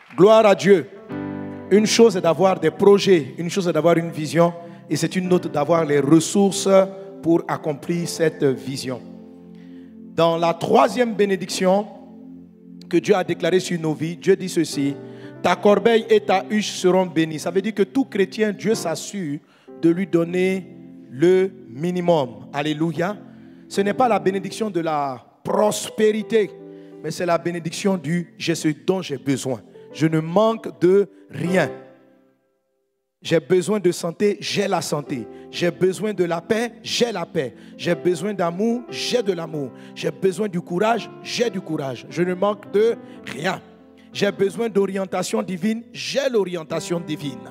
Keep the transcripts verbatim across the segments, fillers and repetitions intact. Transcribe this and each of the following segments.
Gloire à Dieu. Une chose est d'avoir des projets, une chose est d'avoir une vision, et c'est une autre d'avoir les ressources pour accomplir cette vision. Dans la troisième bénédiction que Dieu a déclarée sur nos vies, Dieu dit ceci: ta corbeille et ta huche seront bénies. Ça veut dire que tout chrétien, Dieu s'assure de lui donner le minimum. Alléluia. Ce n'est pas la bénédiction de la prospérité, mais c'est la bénédiction du « j'ai ce dont j'ai besoin ». Je ne manque de rien. J'ai besoin de santé, j'ai la santé. J'ai besoin de la paix, j'ai la paix. J'ai besoin d'amour, j'ai de l'amour. J'ai besoin du courage, j'ai du courage. Je ne manque de rien. J'ai besoin d'orientation divine, j'ai l'orientation divine.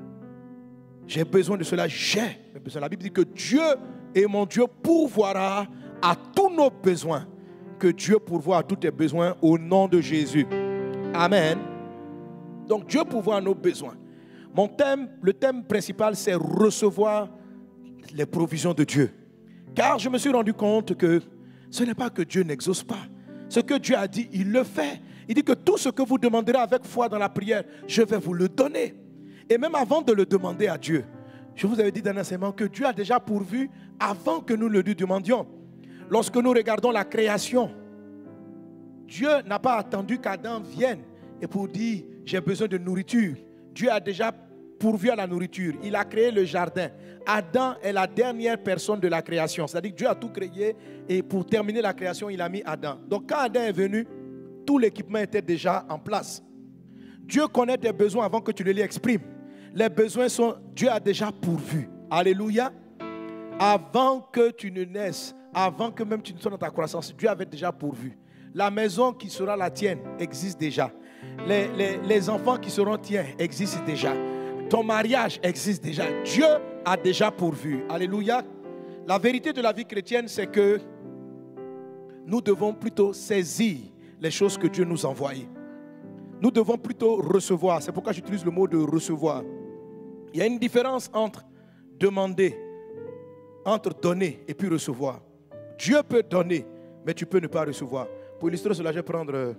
J'ai besoin de cela, j'ai besoin. La Bible dit que Dieu et mon Dieu pourvoira à tous nos besoins. Que Dieu pourvoit à tous tes besoins au nom de Jésus. Amen. Donc Dieu pourvoit à nos besoins. Mon thème, le thème principal, c'est recevoir les provisions de Dieu. Car je me suis rendu compte que ce n'est pas que Dieu n'exauce pas. Ce que Dieu a dit, il le fait. Il dit que tout ce que vous demanderez avec foi dans la prière, je vais vous le donner. Et même avant de le demander à Dieu, je vous avais dit dans l'enseignement que Dieu a déjà pourvu avant que nous le lui demandions. Lorsque nous regardons la création, Dieu n'a pas attendu qu'Adam vienne et pour dire j'ai besoin de nourriture. Dieu a déjà pourvu à la nourriture. Il a créé le jardin. Adam est la dernière personne de la création. C'est-à-dire que Dieu a tout créé et pour terminer la création, il a mis Adam. Donc quand Adam est venu, tout l'équipement était déjà en place. Dieu connaît tes besoins avant que tu les lui exprimes. Les besoins sont, Dieu a déjà pourvu. Alléluia. Avant que tu ne naisses, avant que même tu ne sois dans ta croissance, Dieu avait déjà pourvu. La maison qui sera la tienne existe déjà. Les, les, les enfants qui seront tiens existent déjà. Ton mariage existe déjà. Dieu a déjà pourvu. Alléluia. La vérité de la vie chrétienne, c'est que nous devons plutôt saisir les choses que Dieu nous envoie. Nous devons plutôt recevoir. C'est pourquoi j'utilise le mot de recevoir. Il y a une différence entre demander, entre donner et puis recevoir. Dieu peut donner, mais tu peux ne pas recevoir. Pour illustrer cela, je vais prendre euh,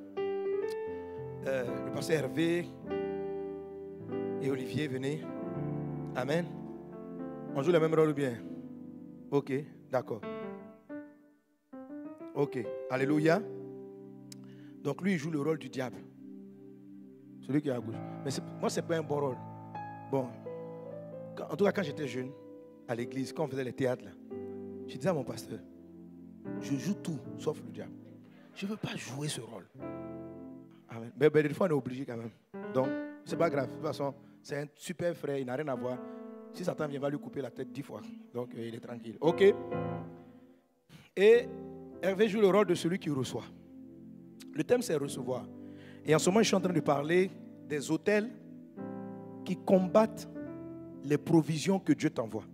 euh, le pasteur Hervé et Olivier, venez. Amen. On joue le même rôle ou bien? Ok, d'accord. Ok, alléluia. Donc lui, il joue le rôle du diable. Celui qui est à gauche. Mais moi, ce n'est pas un bon rôle. Bon, quand, en tout cas, quand j'étais jeune, à l'église, quand on faisait les théâtres, là, je disais à mon pasteur, je joue tout, sauf le diable. Je ne veux pas jouer ce rôle. Amen. Mais, mais des fois, on est obligé quand même. Donc, ce n'est pas grave. De toute façon, c'est un super frère, il n'a rien à voir. Si Satan vient, il va lui couper la tête dix fois. Donc, euh, il est tranquille. Ok. Et Hervé joue le rôle de celui qui reçoit. Le thème, c'est recevoir. Et en ce moment, je suis en train de parler des autels qui combattent les provisions que Dieu t'envoie.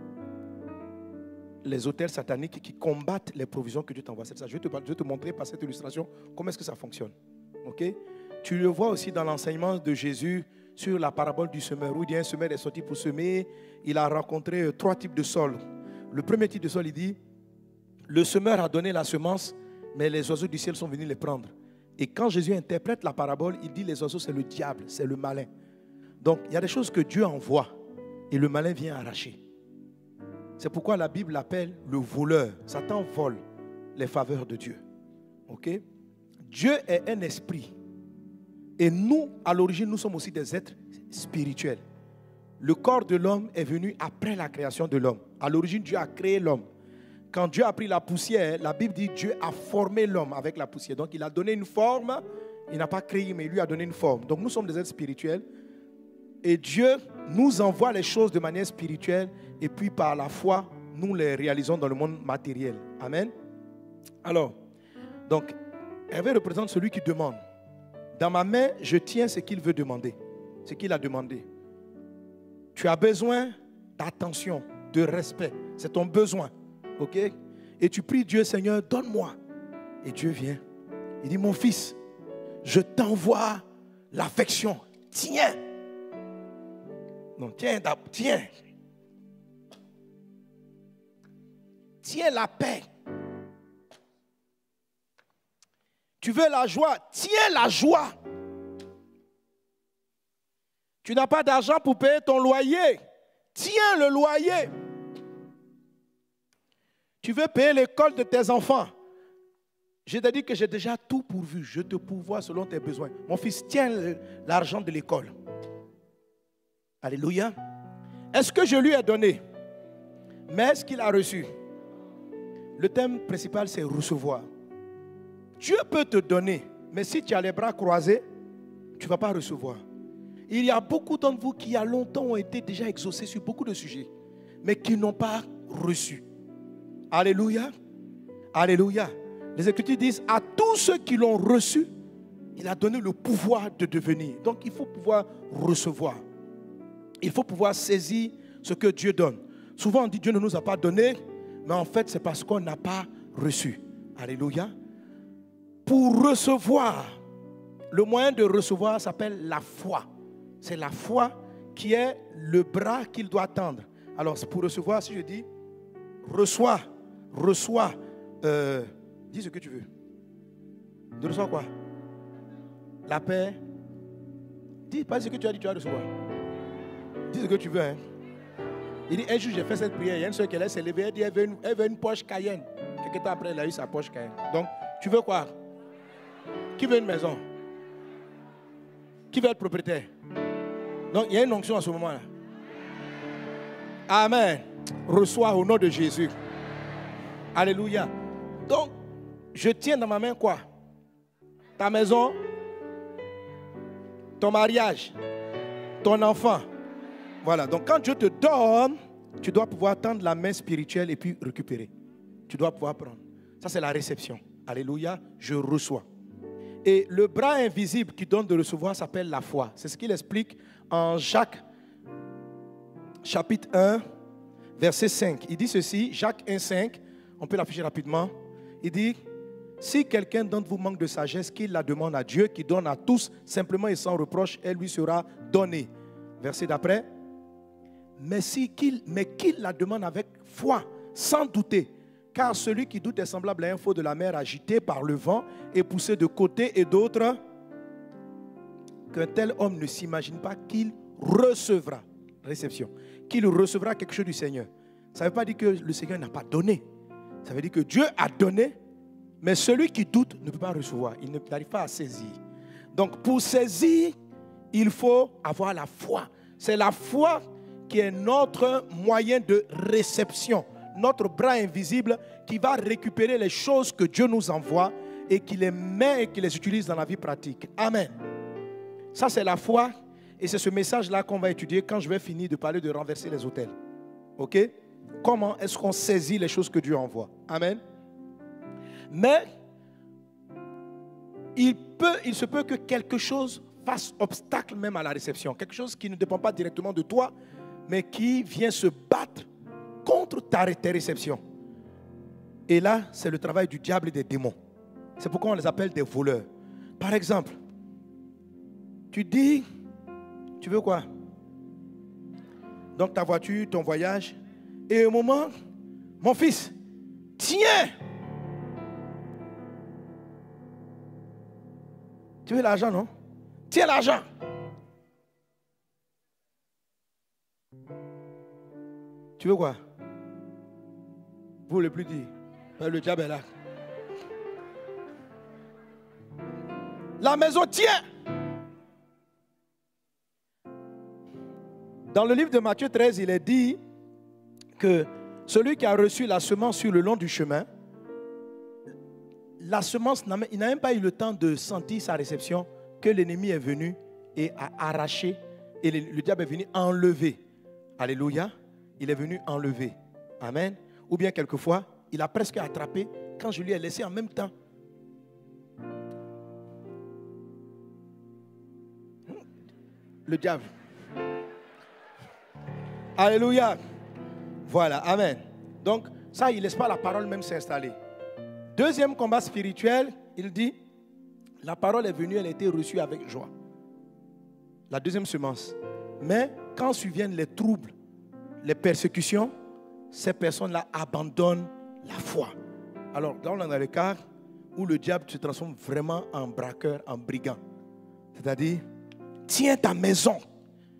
Les autels sataniques qui combattent les provisions que Dieu t'envoie. C'est ça. Je vais, te, je vais te montrer par cette illustration comment est-ce que ça fonctionne. Okay? Tu le vois aussi dans l'enseignement de Jésus sur la parabole du semeur, où il dit un semeur est sorti pour semer. Il a rencontré trois types de sols. Le premier type de sol, il dit, le semeur a donné la semence, mais les oiseaux du ciel sont venus les prendre. Et quand Jésus interprète la parabole, il dit les oiseaux, c'est le diable, c'est le malin. Donc, il y a des choses que Dieu envoie et le malin vient arracher. C'est pourquoi la Bible l'appelle le voleur. Satan vole les faveurs de Dieu. Ok? Dieu est un esprit. Et nous, à l'origine, nous sommes aussi des êtres spirituels. Le corps de l'homme est venu après la création de l'homme. À l'origine, Dieu a créé l'homme. Quand Dieu a pris la poussière, la Bible dit Dieu a formé l'homme avec la poussière. Donc il a donné une forme, il n'a pas créé, mais il lui a donné une forme. Donc nous sommes des êtres spirituels. Et Dieu nous envoie les choses de manière spirituelle. Et puis par la foi, nous les réalisons dans le monde matériel. Amen. Alors, donc, Hervé représente celui qui demande. Dans ma main, je tiens ce qu'il veut demander. Ce qu'il a demandé. Tu as besoin d'attention, de respect. C'est ton besoin. Ok? Et tu pries Dieu, Seigneur, donne-moi. Et Dieu vient. Il dit, mon fils, je t'envoie l'affection. Tiens. Non, tiens, tiens. Tiens la paix. Tu veux la joie? Tiens la joie. Tu n'as pas d'argent pour payer ton loyer. Tiens le loyer. Tu veux payer l'école de tes enfants. Je t'ai dit que j'ai déjà tout pourvu. Je te pourvois selon tes besoins. Mon fils, tiens l'argent de l'école. Alléluia. Est-ce que je lui ai donné? Mais est-ce qu'il a reçu? Le thème principal, c'est recevoir. Dieu peut te donner, mais si tu as les bras croisés, tu ne vas pas recevoir. Il y a beaucoup d'entre vous qui, il y a longtemps, ont été déjà exaucés sur beaucoup de sujets, mais qui n'ont pas reçu. Alléluia. Alléluia. Les Écritures disent, à tous ceux qui l'ont reçu, il a donné le pouvoir de devenir. Donc, il faut pouvoir recevoir. Il faut pouvoir saisir ce que Dieu donne. Souvent, on dit, Dieu ne nous a pas donné, mais en fait, c'est parce qu'on n'a pas reçu. Alléluia. Pour recevoir, le moyen de recevoir s'appelle la foi. C'est la foi qui est le bras qu'il doit tendre. Alors, pour recevoir, si je dis, reçois, reçois, euh, dis ce que tu veux. De recevoir quoi? La paix. Dis pas ce que tu as dit, tu vas recevoir. Dis ce que tu veux. Hein. Il dit, un jour, j'ai fait cette prière. Il y a une soeur qui allait se lever. Elle dit, elle veut une, elle veut une Porsche Cayenne. Quelques temps après, elle a eu sa Porsche Cayenne. Donc, tu veux quoi? Qui veut une maison? Qui veut être propriétaire? Donc, il y a une onction en ce moment-là. Amen. Reçois au nom de Jésus. Alléluia. Donc, je tiens dans ma main quoi? Ta maison, ton mariage, ton enfant. Voilà. Donc, quand Dieu te donne, tu dois pouvoir tendre la main spirituelle et puis récupérer. Tu dois pouvoir prendre. Ça, c'est la réception. Alléluia. Je reçois. Et le bras invisible qui donne de recevoir s'appelle la foi. C'est ce qu'il explique en Jacques, chapitre un, verset cinq. Il dit ceci, Jacques un, cinq, on peut l'afficher rapidement. Il dit, si quelqu'un d'entre vous manque de sagesse, qu'il la demande à Dieu, qui donne à tous, simplement et sans reproche, elle lui sera donnée. Verset d'après. Mais si qu'il, mais qu'il la demande avec foi, sans douter. Car celui qui doute est semblable à un faux de la mer agité par le vent et poussé de côté et d'autre, qu'un tel homme ne s'imagine pas qu'il recevra, réception, qu'il recevra quelque chose du Seigneur. Ça ne veut pas dire que le Seigneur n'a pas donné. Ça veut dire que Dieu a donné, mais celui qui doute ne peut pas recevoir. Il n'arrive pas à saisir. Donc pour saisir, il faut avoir la foi. C'est la foi qui est notre moyen de réception. Notre bras invisible qui va récupérer les choses que Dieu nous envoie et qui les met et qui les utilise dans la vie pratique. Amen. Ça, c'est la foi et c'est ce message-là qu'on va étudier quand je vais finir de parler de renverser les autels. Ok? Comment est-ce qu'on saisit les choses que Dieu envoie? Amen. Mais il, peut, il se peut que quelque chose fasse obstacle même à la réception. Quelque chose qui ne dépend pas directement de toi, mais qui vient se battre contre ta, tes réceptions. Et là, c'est le travail du diable et des démons. C'est pourquoi on les appelle des voleurs. Par exemple, tu dis, tu veux quoi? Donc ta voiture, ton voyage, et au moment, mon fils, tiens! Tu veux l'argent, non? Tiens l'argent! Tu veux quoi? Vous ne voulez plus dire. Le diable est là. La maison tient. Dans le livre de Matthieu treize, il est dit que celui qui a reçu la semence sur le long du chemin, la semence, il n'a même pas eu le temps de sentir sa réception que l'ennemi est venu et a arraché et le, le diable est venu enlever. Alléluia. Il est venu enlever. Amen. Ou bien quelquefois, il a presque attrapé quand je lui ai laissé en même temps. Le diable. Alléluia. Voilà. Amen. Donc, ça, il ne laisse pas la parole même s'installer. Deuxième combat spirituel, il dit, la parole est venue, elle a été reçue avec joie. La deuxième semence. Mais quand surviennent les troubles, les persécutions, ces personnes-là abandonnent la foi. Alors, là, on est dans le cas où le diable se transforme vraiment en braqueur, en brigand. C'est-à-dire, tiens ta maison.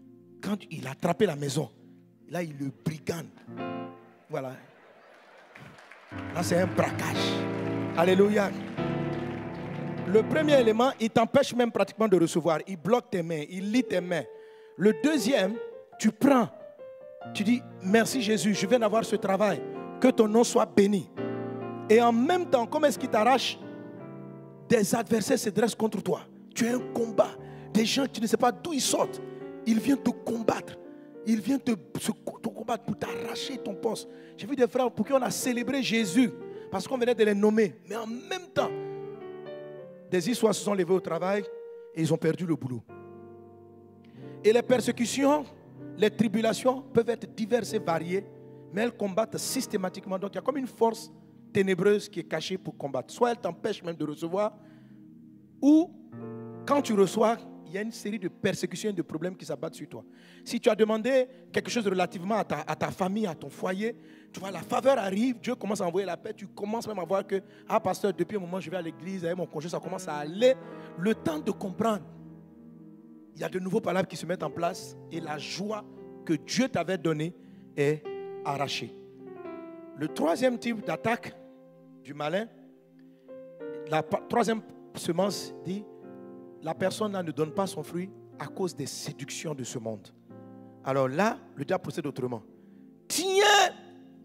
quand il a attrapé la maison, là, il le brigande. Voilà. Là, c'est un braquage. Alléluia. Le premier élément, il t'empêche même pratiquement de recevoir. Il bloque tes mains, il lie tes mains. Le deuxième, tu prends. Tu dis, merci Jésus, je viens d'avoir ce travail. Que ton nom soit béni. Et en même temps, comment est-ce qu'il t'arrache? Des adversaires se dressent contre toi. Tu as un combat. Des gens, tu ne sais pas d'où ils sortent. Ils viennent te combattre. Ils viennent te, te combattre pour t'arracher ton poste. J'ai vu des frères pour qui on a célébré Jésus. Parce qu'on venait de les nommer. Mais en même temps, des histoires se sont levées au travail et ils ont perdu le boulot. Et les persécutions, les tribulations peuvent être diverses et variées, mais elles combattent systématiquement. Donc il y a comme une force ténébreuse qui est cachée pour combattre. Soit elle t'empêche même de recevoir, ou quand tu reçois, il y a une série de persécutions et de problèmes qui s'abattent sur toi. Si tu as demandé quelque chose relativement à ta, à ta famille, à ton foyer, tu vois, la faveur arrive, Dieu commence à envoyer la paix, tu commences même à voir que, ah pasteur, depuis un moment je vais à l'église, avec mon congé, ça commence à aller. Le temps de comprendre, il y a de nouveaux palabres qui se mettent en place et la joie que Dieu t'avait donnée est arrachée. Le troisième type d'attaque du malin, la troisième semence dit, la personne là ne donne pas son fruit à cause des séductions de ce monde. Alors là, le diable procède autrement. Tiens!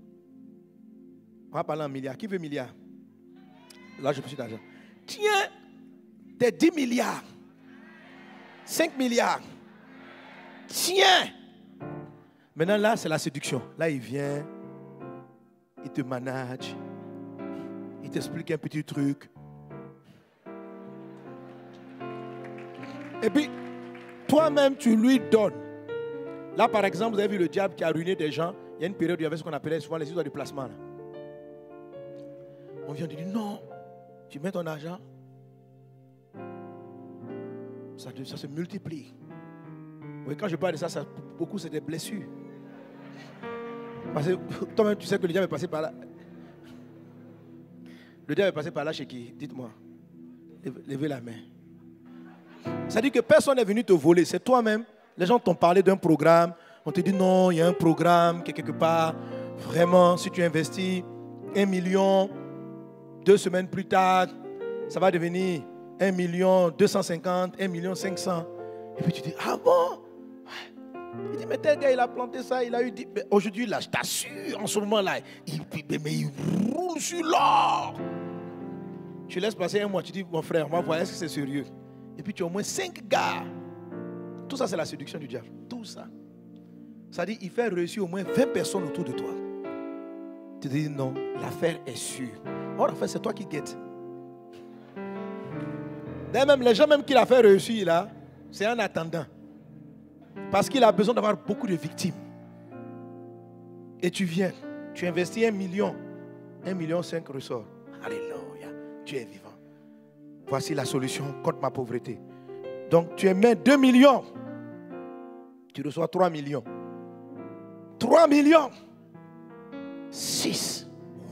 On va parler en milliards. Qui veut milliards? Là, je suis d'argent. Tiens! Tes dix milliards. cinq milliards. Tiens! Maintenant, là, c'est la séduction. Là, il vient, il te manage, il t'explique un petit truc. Et puis, toi-même, tu lui donnes. Là, par exemple, vous avez vu le diable qui a ruiné des gens. Il y a une période où il y avait ce qu'on appelait souvent les histoires de placement. Là. On vient de dire, non, tu mets ton argent, ça, ça se multiplie. Oui, quand je parle de ça, ça beaucoup c'est des blessures. Parce que toi-même, tu sais que le diable est passé par là. Le diable est passé par là chez qui? Dites-moi. Levez la main. Ça dit que personne n'est venu te voler, c'est toi-même. Les gens t'ont parlé d'un programme, on te dit non, il y a un programme qui est quelque part. Vraiment, si tu investis un million, deux semaines plus tard, ça va devenir un million deux cent cinquante, un million cinq cents. Et puis tu dis, ah bon? Il dit, mais tel gars, il a planté ça, il a eu... Aujourd'hui, là, je t'assure, en ce moment-là, il, mais il roule sur l'or. Tu laisses passer un mois, tu dis, mon frère, on va voir, est-ce que c'est sérieux? Et puis tu as au moins cinq gars. Tout ça, c'est la séduction du diable. Tout ça. Ça dit, il fait réussir au moins vingt personnes autour de toi. Tu te dis, non, l'affaire est sûre. Or, en fait, c'est toi qui guettes. D'ailleurs, même les gens même qui l'a fait réussir, là, c'est un attendant. Parce qu'il a besoin d'avoir beaucoup de victimes. Et tu viens, tu investis un million. Un million cinq ressort. Alléluia, tu es vivant. Voici la solution contre ma pauvreté. Donc tu émets deux millions. Tu reçois trois millions. trois millions. six.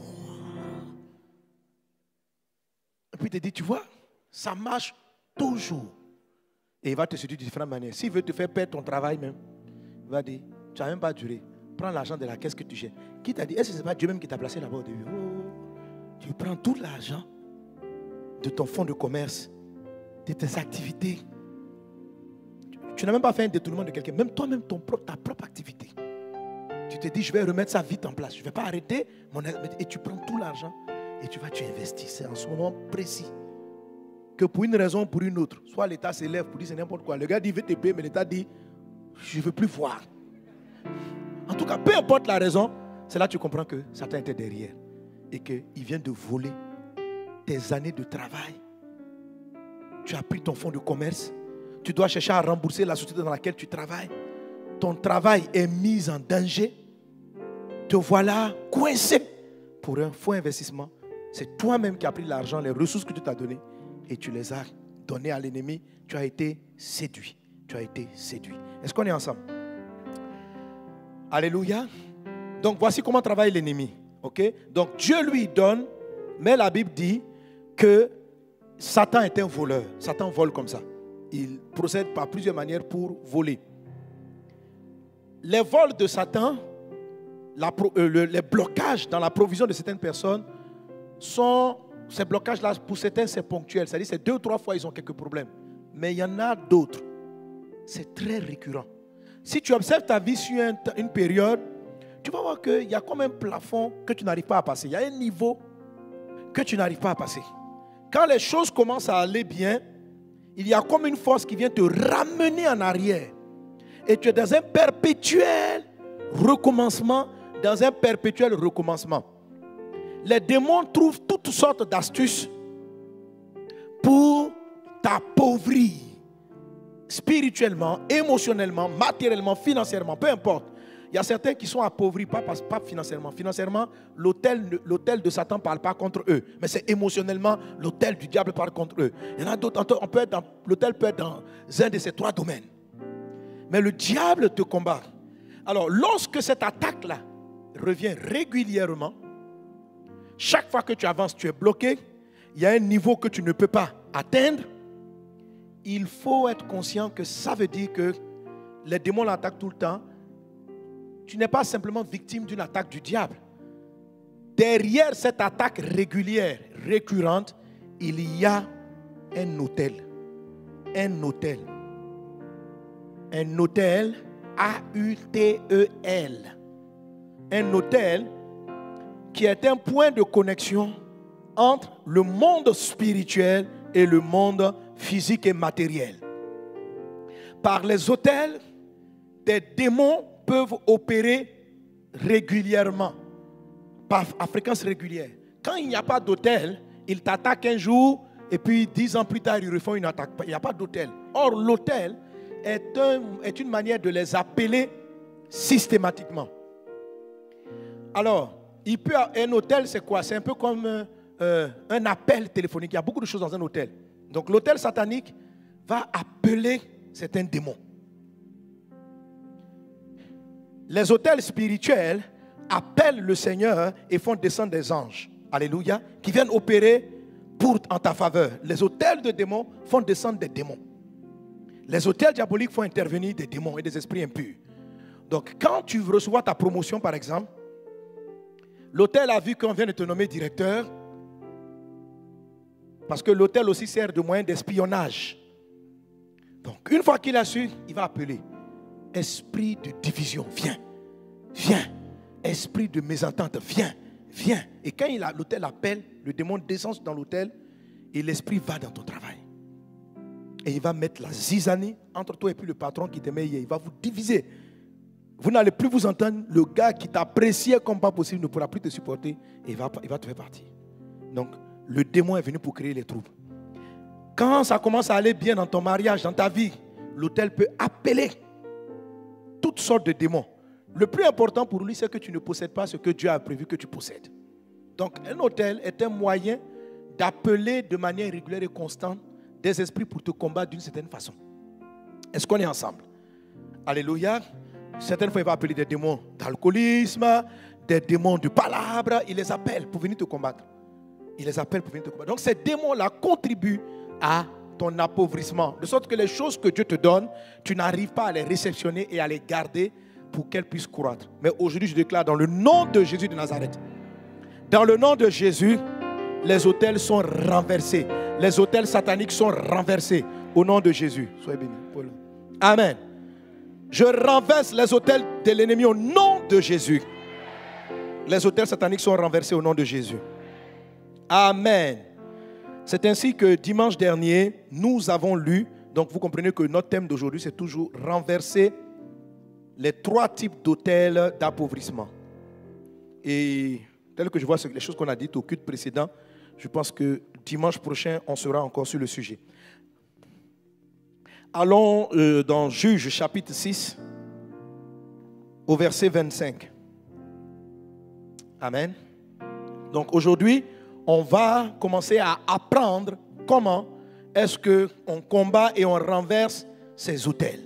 Et puis il te dit, tu vois, ça marche toujours. Et il va te séduire de différentes manières. S'il veut te faire perdre ton travail même, il va dire, tu n'as même pas duré. Prends l'argent de la caisse que tu gères. Qui t'a dit, est-ce que ce n'est pas Dieu même qui t'a placé là-bas au début? Oh, tu prends tout l'argent de ton fonds de commerce, de tes activités. Tu, tu n'as même pas fait un détournement de quelqu'un. Même toi-même, ton propre, ta propre activité. Tu te dis, je vais remettre ça vite en place. Je ne vais pas arrêter. Mon... Et tu prends tout l'argent et tu vas, tu investis. C'est en ce moment précis. Que pour une raison ou pour une autre, soit l'État s'élève pour dire c'est n'importe quoi. Le gars dit, il veut te payer, mais l'État dit, je ne veux plus voir. En tout cas, peu importe la raison, c'est là que tu comprends que Satan était derrière. Et qu'il vient de voler tes années de travail. Tu as pris ton fonds de commerce. Tu dois chercher à rembourser la société dans laquelle tu travailles. Ton travail est mis en danger. Te voilà coincé pour un faux investissement. C'est toi-même qui as pris l'argent, les ressources que tu t'as données et tu les as données à l'ennemi. Tu as été séduit. Tu as été séduit. Est-ce qu'on est ensemble? Alléluia. Donc voici comment travaille l'ennemi. Okay? Donc Dieu lui donne, mais la Bible dit que Satan est un voleur. Satan vole comme ça. Il procède par plusieurs manières pour voler. les vols de Satan, la, euh, le, les blocages dans la provision de certaines personnes sont, ces blocages-là, pour certains, c'est ponctuel. C'est-à-dire, c'est deux ou trois fois, ils ont quelques problèmes. Mais il y en a d'autres. C'est très récurrent. Si tu observes ta vie sur une, une période, tu vas voir qu'il y a comme un plafond que tu n'arrives pas à passer. Il y a un niveau que tu n'arrives pas à passer. Quand les choses commencent à aller bien, il y a comme une force qui vient te ramener en arrière. Et tu es dans un perpétuel recommencement, dans un perpétuel recommencement. Les démons trouvent toutes sortes d'astuces pour t'appauvrir spirituellement, émotionnellement, matériellement, financièrement, peu importe. Il y a certains qui sont appauvris, pas, pas financièrement. Financièrement, l'autel, l'autel de Satan ne parle pas contre eux. Mais c'est émotionnellement, l'autel du diable parle contre eux. Il y en a d'autres, on peut être dans, l'autel peut être dans un de ces trois domaines. Mais le diable te combat. Alors, lorsque cette attaque-là revient régulièrement, chaque fois que tu avances, tu es bloqué, il y a un niveau que tu ne peux pas atteindre, il faut être conscient que ça veut dire que les démons l'attaquent tout le temps. Tu n'es pas simplement victime d'une attaque du diable. Derrière cette attaque régulière, récurrente, il y a un autel. Un autel. Un autel, A U T E L. Un autel qui est un point de connexion entre le monde spirituel et le monde physique et matériel. Par les autels, des démons peuvent opérer régulièrement, par, à fréquence régulière. Quand il n'y a pas d'autel, ils t'attaquent un jour et puis dix ans plus tard, ils refont une attaque. Il n'y a pas d'autel. Or, l'autel est, un, est une manière de les appeler systématiquement. Alors, il peut, un autel, c'est quoi? C'est un peu comme euh, un appel téléphonique. Il y a beaucoup de choses dans un autel. Donc, l'autel satanique va appeler certains démons. Les autels spirituels appellent le Seigneur et font descendre des anges. Alléluia. Qui viennent opérer pour, en ta faveur. Les autels de démons font descendre des démons. Les autels diaboliques font intervenir des démons et des esprits impurs. Donc, quand tu reçois ta promotion, par exemple, l'autel a vu qu'on vient de te nommer directeur, parce que l'autel aussi sert de moyen d'espionnage. Donc, une fois qu'il a su, il va appeler. Esprit de division, viens, viens. Esprit de mésentente, viens, viens. Et quand l'autel appelle, le démon descend dans l'autel et l'esprit va dans ton travail. Et il va mettre la zizanie entre toi et puis le patron qui t'aimait hier. Il va vous diviser. Vous n'allez plus vous entendre. Le gars qui t'appréciait comme pas possible ne pourra plus te supporter et il va, il va te faire partir. Donc, le démon est venu pour créer les troubles. Quand ça commence à aller bien dans ton mariage, dans ta vie, l'autel peut appeler toutes sortes de démons. Le plus important pour lui, c'est que tu ne possèdes pas ce que Dieu a prévu que tu possèdes. Donc, un autel est un moyen d'appeler de manière régulière et constante des esprits pour te combattre d'une certaine façon. Est-ce qu'on est ensemble? Alléluia. Certaines fois, il va appeler des démons d'alcoolisme, des démons de palabres. Il les appelle pour venir te combattre. Il les appelle pour venir te combattre. Donc, ces démons-là contribuent à ton appauvrissement. De sorte que les choses que Dieu te donne, tu n'arrives pas à les réceptionner et à les garder pour qu'elles puissent croître. Mais aujourd'hui, je déclare dans le nom de Jésus de Nazareth, dans le nom de Jésus, les autels sont renversés. Les autels sataniques sont renversés. Au nom de Jésus. Soyez bénis. Amen. Je renverse les autels de l'ennemi au nom de Jésus. Les autels sataniques sont renversés au nom de Jésus. Amen. C'est ainsi que dimanche dernier, nous avons lu, donc vous comprenez que notre thème d'aujourd'hui, c'est toujours renverser les trois types d'autels d'appauvrissement. Et tel que je vois les choses qu'on a dites au culte précédent, je pense que dimanche prochain, on sera encore sur le sujet. Allons euh, dans Juge chapitre six, au verset vingt-cinq. Amen. Donc aujourd'hui, on va commencer à apprendre comment est-ce qu'on combat et on renverse ces autels.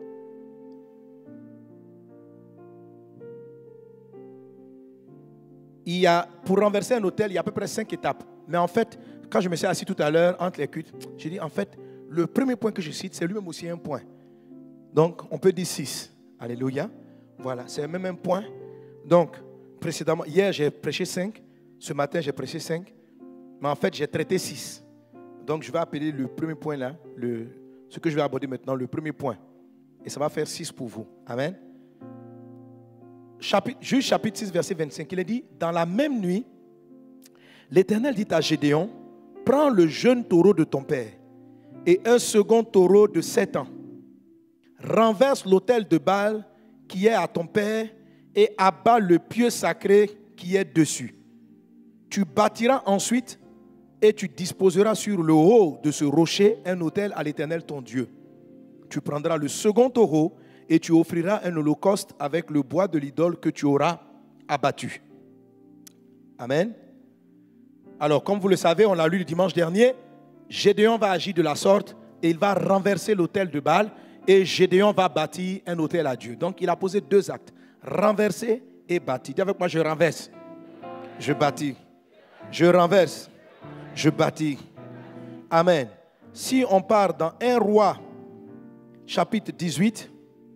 Il y a, pour renverser un autel, il y a à peu près cinq étapes. Mais en fait, quand je me suis assis tout à l'heure entre les cultes, j'ai dit en fait, le premier point que je cite, c'est lui-même aussi un point. Donc, on peut dire six. Alléluia. Voilà, c'est même un point. Donc, précédemment, hier j'ai prêché cinq. Ce matin j'ai prêché cinq. Mais en fait, j'ai traité six. Donc, je vais appeler le premier point là, le, ce que je vais aborder maintenant, le premier point. Et ça va faire six pour vous. Amen. Chapitre, Juge chapitre six, verset vingt-cinq. Il est dit, dans la même nuit, l'Éternel dit à Gédéon, prends le jeune taureau de ton père et un second taureau de sept ans. Renverse l'autel de Baal qui est à ton père et abat le pieu sacré qui est dessus. Tu bâtiras ensuite et tu disposeras sur le haut de ce rocher un autel à l'Éternel ton Dieu. Tu prendras le second taureau et tu offriras un holocauste avec le bois de l'idole que tu auras abattu. Amen. Alors, comme vous le savez, on l'a lu le dimanche dernier, Gédéon va agir de la sorte et il va renverser l'autel de Baal et Gédéon va bâtir un autel à Dieu. Donc, il a posé deux actes, renverser et bâtir. Dis avec moi, je renverse, je bâtis, je renverse, je bâtis. Amen. Si on part dans un roi, chapitre dix-huit,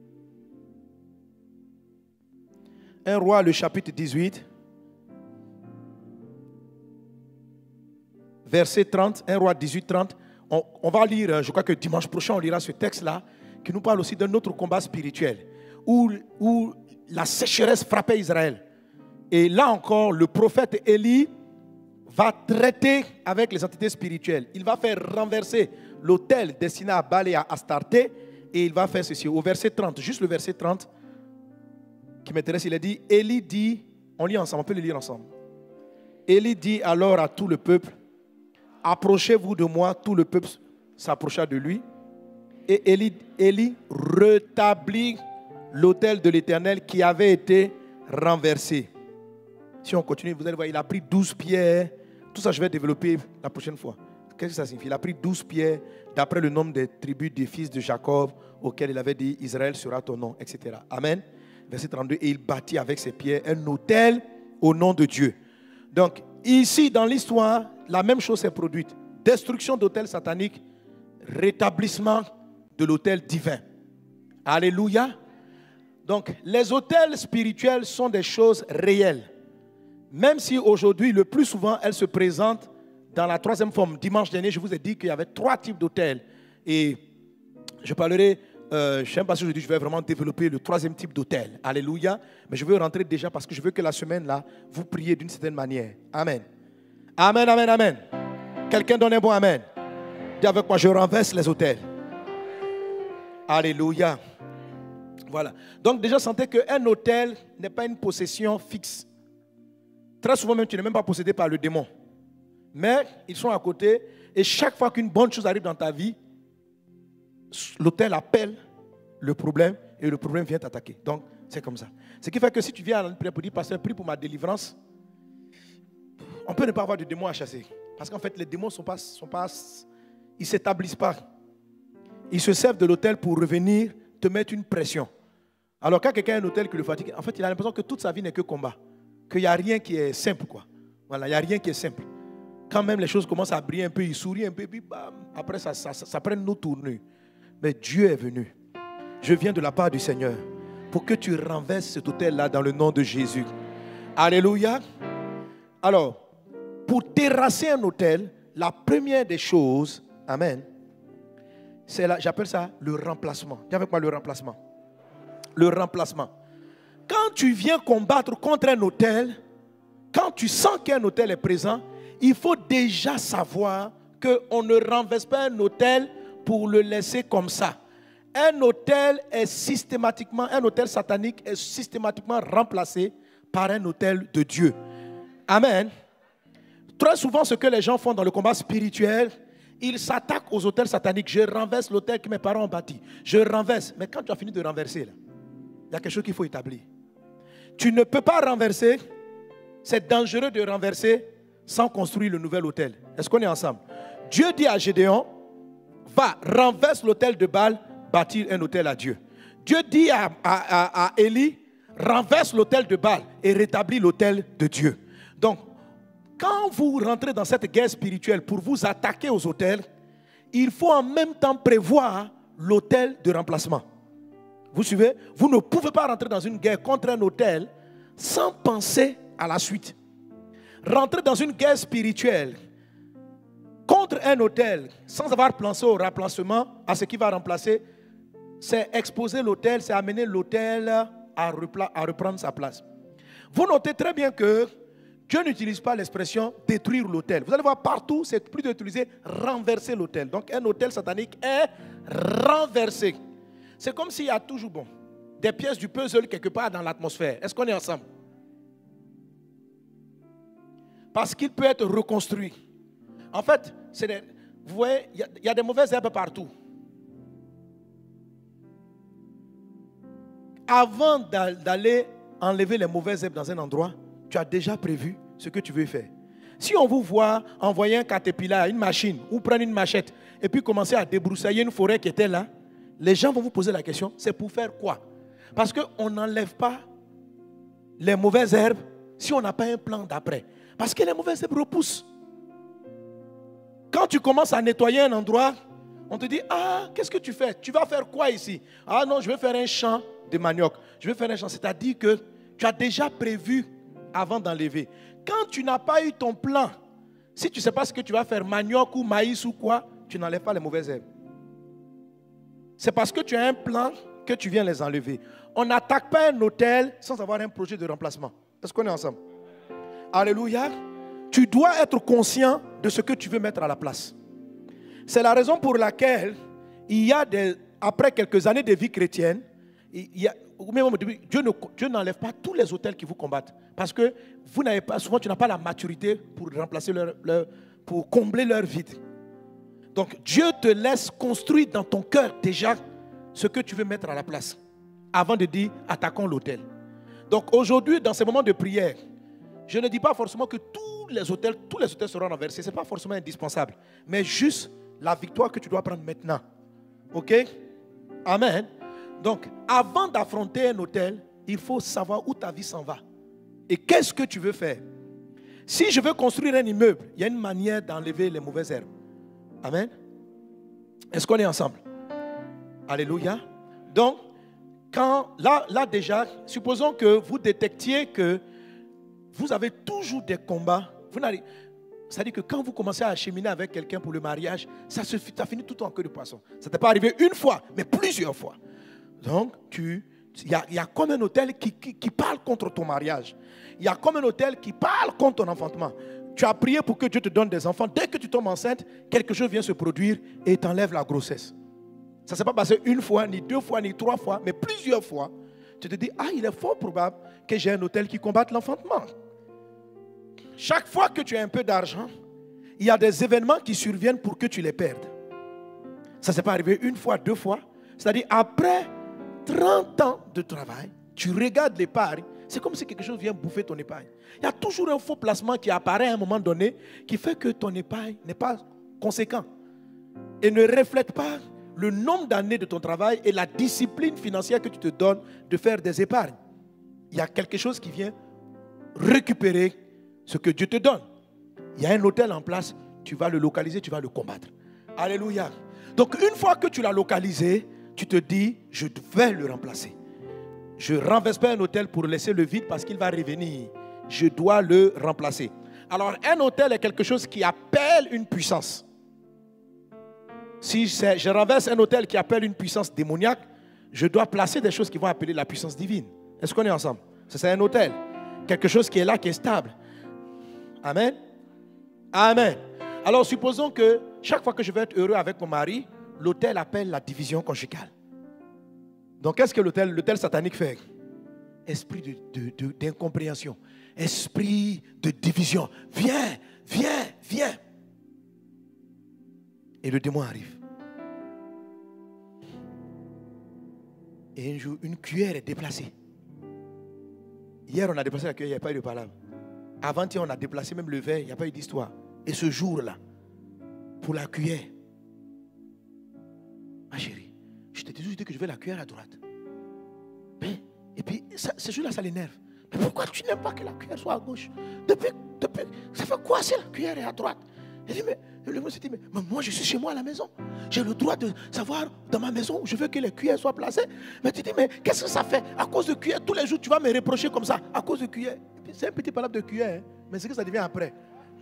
un roi, le chapitre dix-huit, verset trente, un roi dix-huit, trente, on, on va lire, je crois que dimanche prochain, on lira ce texte-là, qui nous parle aussi d'un autre combat spirituel, où, où la sécheresse frappait Israël. Et là encore, le prophète Élie va traiter avec les entités spirituelles. Il va faire renverser l'autel destiné à Baal et à Astarté, et il va faire ceci. Au verset trente, juste le verset trente, qui m'intéresse, il a dit, Élie dit, on lit ensemble, on peut le lire ensemble. Élie dit alors à tout le peuple, approchez-vous de moi. Tout le peuple s'approcha de lui. Et Élie, Élie rétablit l'autel de l'Éternel qui avait été renversé. Si on continue, vous allez voir, il a pris douze pierres. Tout ça, je vais développer la prochaine fois. Qu'est-ce que ça signifie? Il a pris douze pierres d'après le nombre des tribus des fils de Jacob auxquels il avait dit, Israël sera ton nom, et cetera. Amen. Verset trente-deux, et il bâtit avec ses pierres un autel au nom de Dieu. Donc, ici, dans l'histoire, la même chose s'est produite. Destruction d'autel satanique, rétablissement de l'autel divin. Alléluia. Donc, les autels spirituels sont des choses réelles. Même si aujourd'hui, le plus souvent, elles se présentent dans la troisième forme. Dimanche dernier, je vous ai dit qu'il y avait trois types d'autels. Et je parlerai, euh, je ne sais pas si aujourd'hui, je vais vraiment développer le troisième type d'autel. Alléluia. Mais je veux rentrer déjà parce que je veux que la semaine, là, vous priez d'une certaine manière. Amen. Amen, amen, amen. Quelqu'un donne un bon amen. Dis avec moi, je renverse les autels. Alléluia. Voilà. Donc déjà, sentez qu'un autel n'est pas une possession fixe. Très souvent même, tu n'es même pas possédé par le démon. Mais ils sont à côté. Et chaque fois qu'une bonne chose arrive dans ta vie, l'autel appelle le problème et le problème vient t'attaquer. Donc, c'est comme ça. Ce qui fait que si tu viens à une prière pour dire, pasteur, prie pour ma délivrance, on peut ne pas avoir de démons à chasser. Parce qu'en fait, les démons ne sont pas, sont pas, ils ne s'établissent pas. Ils se servent de l'autel pour revenir te mettre une pression. Alors, quand quelqu'un a un autel qui le fatigue, en fait, il a l'impression que toute sa vie n'est que combat. Qu'il n'y a rien qui est simple, quoi. Voilà, il n'y a rien qui est simple. Quand même les choses commencent à briller un peu, il sourit un peu, puis bam, après ça, ça, ça, ça prend nos tournures. Mais Dieu est venu. Je viens de la part du Seigneur pour que tu renverses cet autel-là dans le nom de Jésus. Alléluia. Alors, pour terrasser un autel, la première des choses, amen, c'est là, j'appelle ça le remplacement. Dis avec moi le remplacement. Le remplacement. Quand tu viens combattre contre un autel, quand tu sens qu'un autel est présent, il faut déjà savoir qu'on ne renverse pas un autel pour le laisser comme ça. Un autel est systématiquement, un autel satanique est systématiquement remplacé par un autel de Dieu. Amen. Très souvent, ce que les gens font dans le combat spirituel, ils s'attaquent aux autels sataniques. Je renverse l'autel que mes parents ont bâti. Je renverse. Mais quand tu as fini de renverser, là, il y a quelque chose qu'il faut établir. Tu ne peux pas renverser. C'est dangereux de renverser sans construire le nouvel autel. Est-ce qu'on est ensemble? Dieu dit à Gédéon, va, renverse l'autel de Baal, bâtir un autel à Dieu. Dieu dit à, à, à, à Élie, renverse l'autel de Baal et rétablit l'autel de Dieu. Donc, quand vous rentrez dans cette guerre spirituelle pour vous attaquer aux autels, il faut en même temps prévoir l'autel de remplacement. Vous suivez? Vous ne pouvez pas rentrer dans une guerre contre un autel sans penser à la suite. Rentrer dans une guerre spirituelle contre un autel sans avoir pensé au remplacement, à ce qui va remplacer, c'est exposer l'autel, c'est amener l'autel à reprendre sa place. Vous notez très bien que Dieu n'utilise pas l'expression détruire l'autel. Vous allez voir partout, c'est plus d'utiliser renverser l'autel. Donc un autel satanique est renversé. C'est comme s'il y a toujours bon, des pièces du puzzle quelque part dans l'atmosphère. Est-ce qu'on est ensemble? Parce qu'il peut être reconstruit. En fait, c'est des, vous voyez, il y, y a des mauvaises herbes partout. Avant d'aller enlever les mauvaises herbes dans un endroit, tu as déjà prévu ce que tu veux faire. Si on vous voit envoyer un caterpillar, une machine, ou prendre une machette, et puis commencer à débroussailler une forêt qui était là, les gens vont vous poser la question, c'est pour faire quoi? Parce qu'on n'enlève pas les mauvaises herbes si on n'a pas un plan d'après. Parce que les mauvaises herbes repoussent. Quand tu commences à nettoyer un endroit, on te dit, ah, qu'est-ce que tu fais? Tu vas faire quoi ici? Ah non, je vais faire un champ de manioc. Je vais faire un champ. C'est-à-dire que tu as déjà prévu avant d'enlever. Quand tu n'as pas eu ton plan, si tu ne sais pas ce que tu vas faire, manioc ou maïs ou quoi, tu n'enlèves pas les mauvaises herbes. C'est parce que tu as un plan que tu viens les enlever. On n'attaque pas un hôtel sans avoir un projet de remplacement. Est-ce qu'on est ensemble? Alléluia. Tu dois être conscient de ce que tu veux mettre à la place. C'est la raison pour laquelle il y a des, après quelques années de vie chrétienne, il y a, Dieu, ne, Dieu n'enlève pas tous les hôtels qui vous combattent. Parce que vous n'avez pas, souvent tu n'as pas la maturité pour remplacer leur, leur, pour combler leur vide. Donc Dieu te laisse construire dans ton cœur déjà ce que tu veux mettre à la place avant de dire attaquons l'autel. Donc aujourd'hui, dans ces moments de prière, je ne dis pas forcément que tous les hôtels, tous les hôtels seront renversés. Ce n'est pas forcément indispensable. Mais juste la victoire que tu dois prendre maintenant. Ok? Amen. Donc, avant d'affronter un hôtel, il faut savoir où ta vie s'en va. Et qu'est-ce que tu veux faire? Si je veux construire un immeuble, il y a une manière d'enlever les mauvaises herbes. Amen. Est-ce qu'on est ensemble? Alléluia. Donc, quand, là, là déjà, supposons que vous détectiez que vous avez toujours des combats. Vous n'allez, c'est-à-dire que quand vous commencez à cheminer avec quelqu'un pour le mariage, ça, se, ça finit tout en queue de poisson. Ça ne t'est pas arrivé une fois, mais plusieurs fois. Donc, il y a, y a comme un hôtel qui, qui, qui parle contre ton mariage. Il y a comme un hôtel qui parle contre ton enfantement. Tu as prié pour que Dieu te donne des enfants. Dès que tu tombes enceinte, quelque chose vient se produire et t'enlève la grossesse. Ça ne s'est pas passé une fois, ni deux fois, ni trois fois, mais plusieurs fois. Tu te dis, ah, il est fort probable que j'ai un hôtel qui combatte l'enfantement. Chaque fois que tu as un peu d'argent, il y a des événements qui surviennent pour que tu les perdes. Ça ne s'est pas arrivé une fois, deux fois. C'est-à-dire, après trente ans de travail, tu regardes l'épargne, c'est comme si quelque chose vient bouffer ton épargne. Il y a toujours un faux placement qui apparaît à un moment donné qui fait que ton épargne n'est pas conséquent et ne reflète pas le nombre d'années de ton travail et la discipline financière que tu te donnes de faire des épargnes. Il y a quelque chose qui vient récupérer ce que Dieu te donne. Il y a un hôtel en place, tu vas le localiser, tu vas le combattre. Alléluia. Donc une fois que tu l'as localisé, tu te dis, je vais le remplacer. Je ne renverse pas un hôtel pour laisser le vide parce qu'il va revenir. Je dois le remplacer. Alors un hôtel est quelque chose qui appelle une puissance. Si je renverse un hôtel qui appelle une puissance démoniaque, je dois placer des choses qui vont appeler la puissance divine. Est-ce qu'on est ensemble? C'est un hôtel. Quelque chose qui est là, qui est stable. Amen. Amen. Alors supposons que chaque fois que je vais être heureux avec mon mari, l'autel appelle la division conjugale. Donc qu'est-ce que l'autel, l'autel satanique fait? Esprit de, de, de, d'incompréhension. Esprit de division. Viens, viens, viens. Et le démon arrive. Et un jour, une cuillère est déplacée. Hier, on a déplacé la cuillère, il n'y a pas eu de palabre. Avant-hier, on a déplacé même le verre, il n'y a pas eu d'histoire. Et ce jour-là, pour la cuillère, ma chérie, je t'ai toujours dit que je veux la cuillère à droite. Mais, et puis, ça, ce jour-là, ça l'énerve. Mais pourquoi tu n'aimes pas que la cuillère soit à gauche? Depuis, depuis, ça fait quoi si la cuillère est à droite? Elle dit, mais Et le monsieur dit, mais moi je suis chez moi à la maison. J'ai le droit de savoir dans ma maison où je veux que les cuillères soient placées. Mais tu dis, mais qu'est-ce que ça fait? À cause de cuillères, tous les jours tu vas me reprocher comme ça. À cause de cuillères. C'est un petit palabre de cuillère, hein, mais c'est que ça devient après.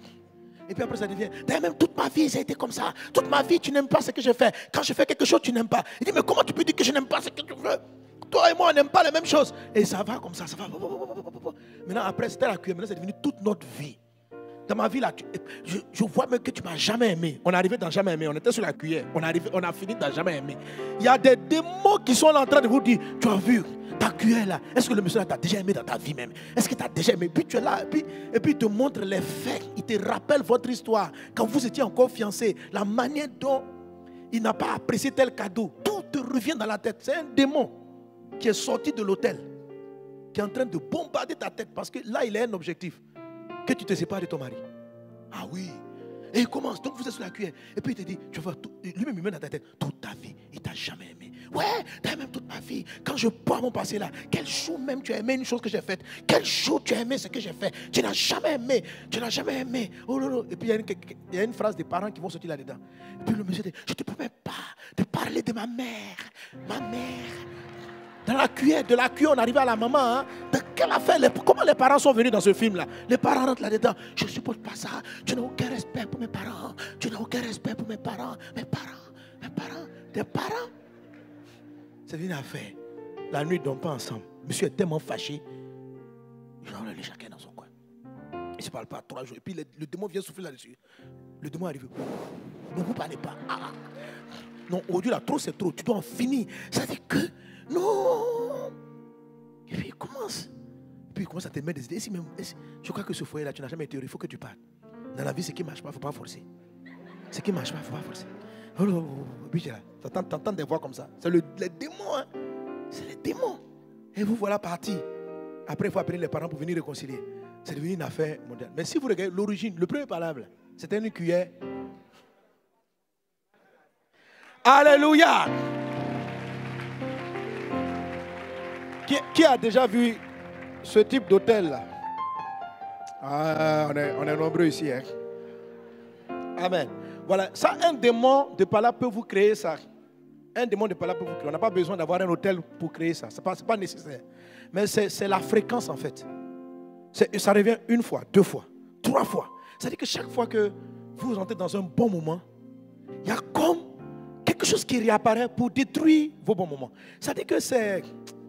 Et puis après ça devient, d'ailleurs même toute ma vie ça a été comme ça. Toute ma vie tu n'aimes pas ce que je fais. Quand je fais quelque chose tu n'aimes pas. Il dit, mais comment tu peux dire que je n'aime pas ce que tu veux? Toi et moi on n'aime pas les mêmes choses. Et ça va comme ça, ça va. Maintenant après c'était la cuillère, maintenant c'est devenu toute notre vie. Dans ma vie là, tu, je, je vois même que tu ne m'as jamais aimé. On est arrivé dans jamais aimé, on était sur la cuillère. On, arrivé, on a fini dans jamais aimé. Il y a des démons qui sont là en train de vous dire, tu as vu ta cuillère là, est-ce que le monsieur là t'a déjà aimé dans ta vie même? Est-ce que tu as déjà aimé? Puis tu es là, et puis, et puis il te montre les faits, il te rappelle votre histoire. Quand vous étiez encore fiancés, la manière dont il n'a pas apprécié tel cadeau, tout te revient dans la tête. C'est un démon qui est sorti de l'hôtel, qui est en train de bombarder ta tête parce que là il a un objectif, que tu te sépares de ton mari. Ah oui. Et il commence, donc vous êtes sur la cuillère. Et puis il te dit, tu vois, lui-même il met dans ta tête, toute ta vie, il t'a jamais aimé. Ouais, t'as même toute ma vie. Quand je vois mon passé là, quel jour même tu as aimé une chose que j'ai faite? Quel jour tu as aimé ce que j'ai fait? Tu n'as jamais aimé. Tu n'as jamais aimé. Oh là là. Et puis il y a une, il y a une phrase des parents qui vont sortir là-dedans. Et puis le monsieur dit, je ne te promets pas de parler de ma mère. Ma mère. Dans la cuillère, de la cuillère, on arrive à la maman. Hein? De quelle affaire, les, comment les parents sont venus dans ce film-là? Les parents rentrent là-dedans. Je ne supporte pas ça. Tu n'as aucun respect pour mes parents. Tu n'as aucun respect pour mes parents. Mes parents. Mes parents. Tes parents. C'est une affaire. La nuit, ils ne dorment pas ensemble. Monsieur est tellement fâché. Il enlève les chacun dans son coin. Il ne se parle pas trois jours. Et puis le, le démon vient souffler là-dessus. Le démon arrive. Ne vous parlez pas. Ah. Non, aujourd'hui, là, trop, c'est trop. Tu dois en finir. Ça veut dire que. Non. Et puis il commence. Et puis il commence à te mettre des idées. Si même, je crois que ce foyer-là, tu n'as jamais été heureux. Il faut que tu partes. Dans la vie, ce qui ne marche pas, il ne faut pas forcer. Ce qui ne marche pas, il ne faut pas forcer. Oh, oh, oh. Puis tu entends des voix comme ça. C'est le, les démons. Hein? C'est les démons. Et vous voilà partis. Après, il faut appeler les parents pour venir réconcilier. C'est devenu une affaire mondiale. Mais si vous regardez l'origine, le premier palabre, c'était une cuillère. Alléluia. Qui, qui a déjà vu ce type d'hôtel là? Ah, on est, on est nombreux ici. Hein? Amen. Voilà, ça, un démon de palabre peut vous créer ça. Un démon de palabre peut vous créer. On n'a pas besoin d'avoir un hôtel pour créer ça. Ce n'est pas, pas nécessaire. Mais c'est la fréquence en fait. Ça revient une fois, deux fois, trois fois. C'est-à-dire que chaque fois que vous entrez dans un bon moment, il y a comme quelque chose qui réapparaît pour détruire vos bons moments. C'est-à-dire que c'est...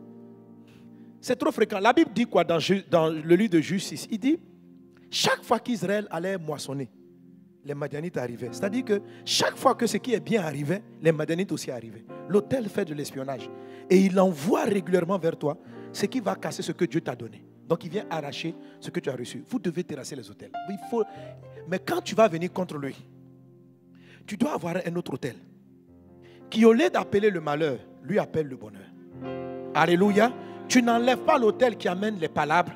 C'est trop fréquent. La Bible dit quoi dans, dans le livre de Juge six? Il dit, chaque fois qu'Israël allait moissonner, les Madianites arrivaient. C'est-à-dire que chaque fois que ce qui est bien arrivait, les Madianites aussi arrivaient. L'autel fait de l'espionnage. Et il envoie régulièrement vers toi ce qui va casser ce que Dieu t'a donné. Donc il vient arracher ce que tu as reçu. Vous devez terrasser les autels. Il faut... Mais quand tu vas venir contre lui, tu dois avoir un autre autel qui, au lieu d'appeler le malheur, lui appelle le bonheur. Alléluia. Tu n'enlèves pas l'autel qui amène les palabres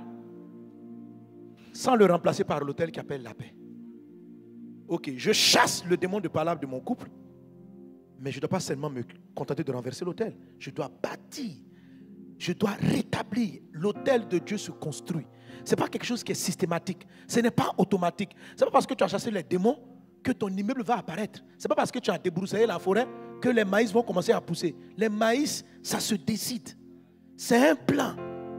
sans le remplacer par l'autel qui appelle la paix. Ok, je chasse le démon de palabres de mon couple, mais je ne dois pas seulement me contenter de renverser l'autel. Je dois bâtir, je dois rétablir. L'autel de Dieu se construit. Ce n'est pas quelque chose qui est systématique. Ce n'est pas automatique. Ce n'est pas parce que tu as chassé les démons que ton immeuble va apparaître. Ce n'est pas parce que tu as débroussaillé la forêt que les maïs vont commencer à pousser. Les maïs, ça se décide. C'est un plan.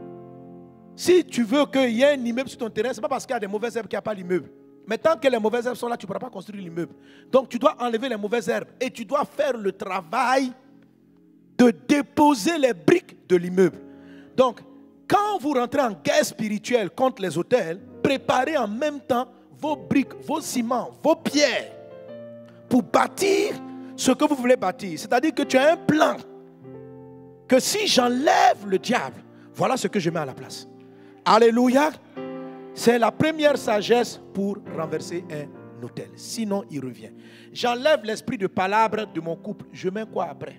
Si tu veux qu'il y ait un immeuble sur ton terrain, ce n'est pas parce qu'il y a des mauvaises herbes qu'il n'y a pas l'immeuble. Mais tant que les mauvaises herbes sont là, tu ne pourras pas construire l'immeuble. Donc tu dois enlever les mauvaises herbes et tu dois faire le travail de déposer les briques de l'immeuble. Donc, quand vous rentrez en guerre spirituelle contre les autels, préparez en même temps vos briques, vos ciments, vos pierres pour bâtir ce que vous voulez bâtir. C'est-à-dire que tu as un plan. Que si j'enlève le diable, voilà ce que je mets à la place. Alléluia. C'est la première sagesse pour renverser un autel. Sinon, il revient. J'enlève l'esprit de palabre de mon couple. Je mets quoi après?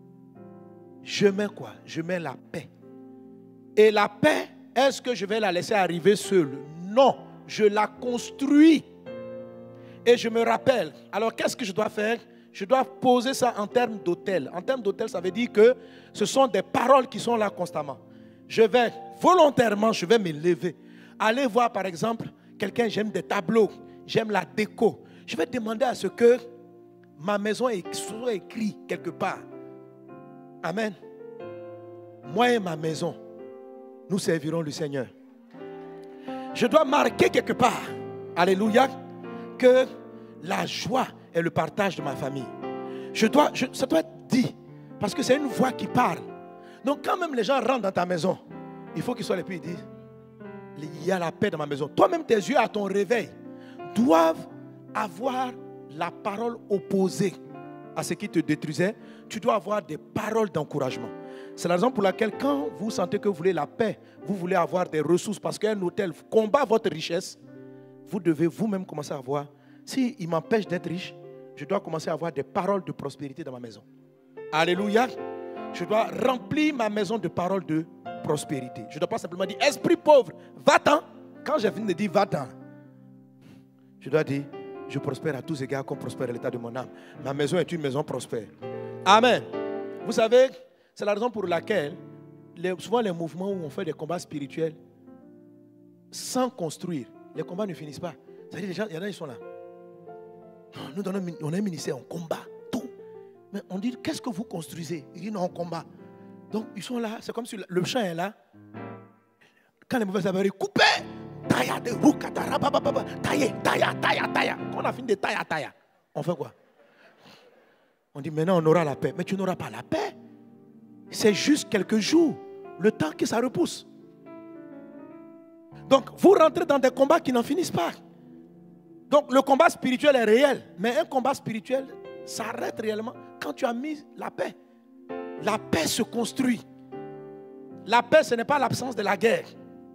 Je mets quoi? Je mets la paix. Et la paix, est-ce que je vais la laisser arriver seule? Non, je la construis. Et je me rappelle. Alors, qu'est-ce que je dois faire? Je dois poser ça en termes d'autel. En termes d'autel, ça veut dire que ce sont des paroles qui sont là constamment. Je vais, volontairement, je vais me lever. Aller voir, par exemple, quelqu'un, j'aime des tableaux, j'aime la déco. Je vais demander à ce que ma maison soit écrite quelque part. Amen. Moi et ma maison, nous servirons le Seigneur. Je dois marquer quelque part, alléluia, que la joie est le partage de ma famille. Je dois, je, ça doit être dit, parce que c'est une voix qui parle. Donc quand même les gens rentrent dans ta maison, il faut qu'ils soient les plus disent, il y a la paix dans ma maison. Toi-même, tes yeux à ton réveil doivent avoir la parole opposée à ce qui te détruisait. Tu dois avoir des paroles d'encouragement. C'est la raison pour laquelle quand vous sentez que vous voulez la paix, vous voulez avoir des ressources parce qu'un hôtel combat votre richesse, vous devez vous-même commencer à avoir, s'il m'empêche d'être riche, je dois commencer à avoir des paroles de prospérité dans ma maison. Alléluia. Je dois remplir ma maison de paroles de prospérité. Je ne dois pas simplement dire, esprit pauvre, va-t'en. Quand j'ai fini de dire va-t'en, je dois dire, je prospère à tous égards comme prospère l'état de mon âme. Ma maison est une maison prospère. Amen. Vous savez, c'est la raison pour laquelle les, souvent les mouvements où on fait des combats spirituels sans construire, les combats ne finissent pas. C'est-à-dire, les gens, il y en a, ils sont là. Nous, on est un ministère, on combat tout. Mais on dit, qu'est-ce que vous construisez? Ils disent, non, on combat. Donc, ils sont là, c'est comme si le champ est là. Quand les mauvaises avaries, coupez! Taille, de roukatara, taille, taille, taille, taille. Quand on a fini de taille, taille, on fait quoi? On dit, maintenant on aura la paix. Mais tu n'auras pas la paix. C'est juste quelques jours, le temps que ça repousse. Donc, vous rentrez dans des combats qui n'en finissent pas. Donc, le combat spirituel est réel. Mais un combat spirituel s'arrête réellement quand tu as mis la paix. La paix se construit. La paix, ce n'est pas l'absence de la guerre.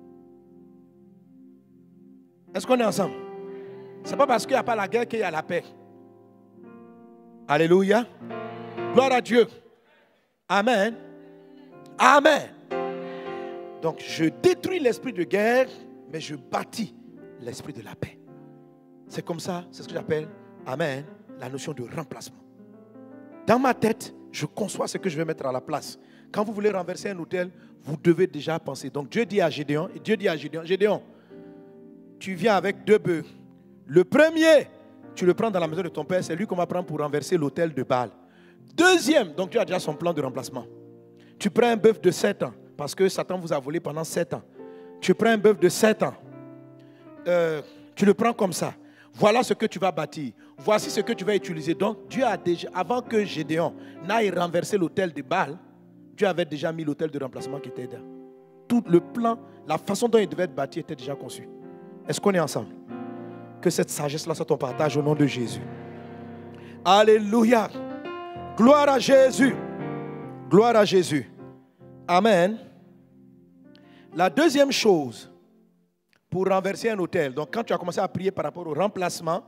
Est-ce qu'on est ensemble? Ce n'est pas parce qu'il n'y a pas la guerre qu'il y a la paix. Alléluia. Gloire à Dieu. Amen. Amen. Donc, je détruis l'esprit de guerre, mais je bâtis l'esprit de la paix. C'est comme ça, c'est ce que j'appelle, amen, la notion de remplacement. Dans ma tête, je conçois ce que je vais mettre à la place. Quand vous voulez renverser un hôtel, vous devez déjà penser. Donc, Dieu dit à Gédéon, et Dieu dit à Gédéon, Gédéon, tu viens avec deux bœufs. Le premier, tu le prends dans la maison de ton père, c'est lui qu'on va prendre pour renverser l'autel de Baal. Deuxième, donc Dieu a déjà son plan de remplacement. Tu prends un bœuf de sept ans, parce que Satan vous a volé pendant sept ans. Tu prends un bœuf de sept ans. Euh, tu le prends comme ça. Voilà ce que tu vas bâtir. Voici ce que tu vas utiliser. Donc, Dieu a déjà, avant que Gédéon n'aille renverser l'autel de Baal, Dieu avait déjà mis l'autel de remplacement qui était là. Tout le plan, la façon dont il devait être bâti était déjà conçu. Est-ce qu'on est ensemble? Que cette sagesse-là soit ton partage au nom de Jésus. Alléluia. Gloire à Jésus. Gloire à Jésus. Amen. La deuxième chose, pour renverser un autel, donc quand tu as commencé à prier par rapport au remplacement,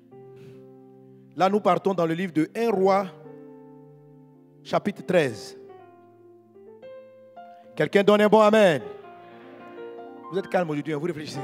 là nous partons dans le livre de un roi, chapitre treize. Quelqu'un donne un bon amen. Vous êtes calme aujourd'hui, vous réfléchissez.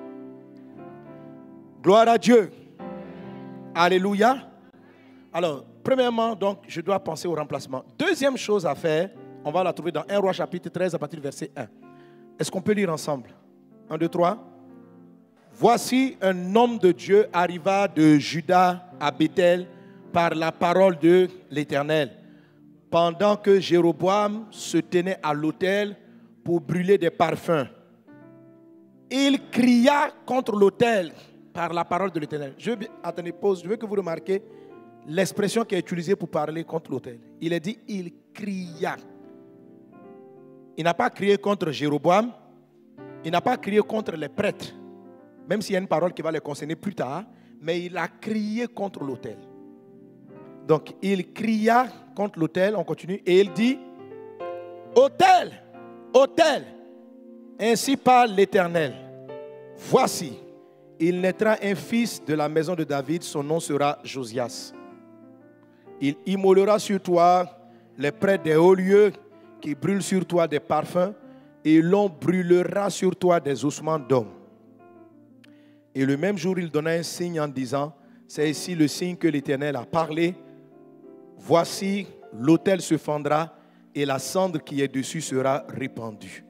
Gloire à Dieu. Alléluia. Alors, premièrement, donc, je dois penser au remplacement. Deuxième chose à faire, on va la trouver dans un roi chapitre treize à partir du verset un. Est-ce qu'on peut lire ensemble? un, deux, trois. Voici un homme de Dieu arriva de Juda à Bethel par la parole de l'Éternel. Pendant que Jéroboam se tenait à l'autel pour brûler des parfums, il cria contre l'autel par la parole de l'Éternel. Je veux, attendez, pause, je veux que vous remarquiez l'expression qui est utilisée pour parler contre l'autel. Il est dit, il cria. Il n'a pas crié contre Jéroboam. Il n'a pas crié contre les prêtres, même s'il y a une parole qui va les concerner plus tard, mais il a crié contre l'autel. Donc, il cria contre l'autel, on continue, et il dit, autel, autel, ainsi parle l'Éternel. Voici, il naîtra un fils de la maison de David, son nom sera Josias. Il immolera sur toi les prêtres des hauts lieux qui brûlent sur toi des parfums, et l'on brûlera sur toi des ossements d'hommes. Et le même jour, il donna un signe en disant, c'est ici le signe que l'Éternel a parlé. Voici, l'autel se fendra et la cendre qui est dessus sera répandue.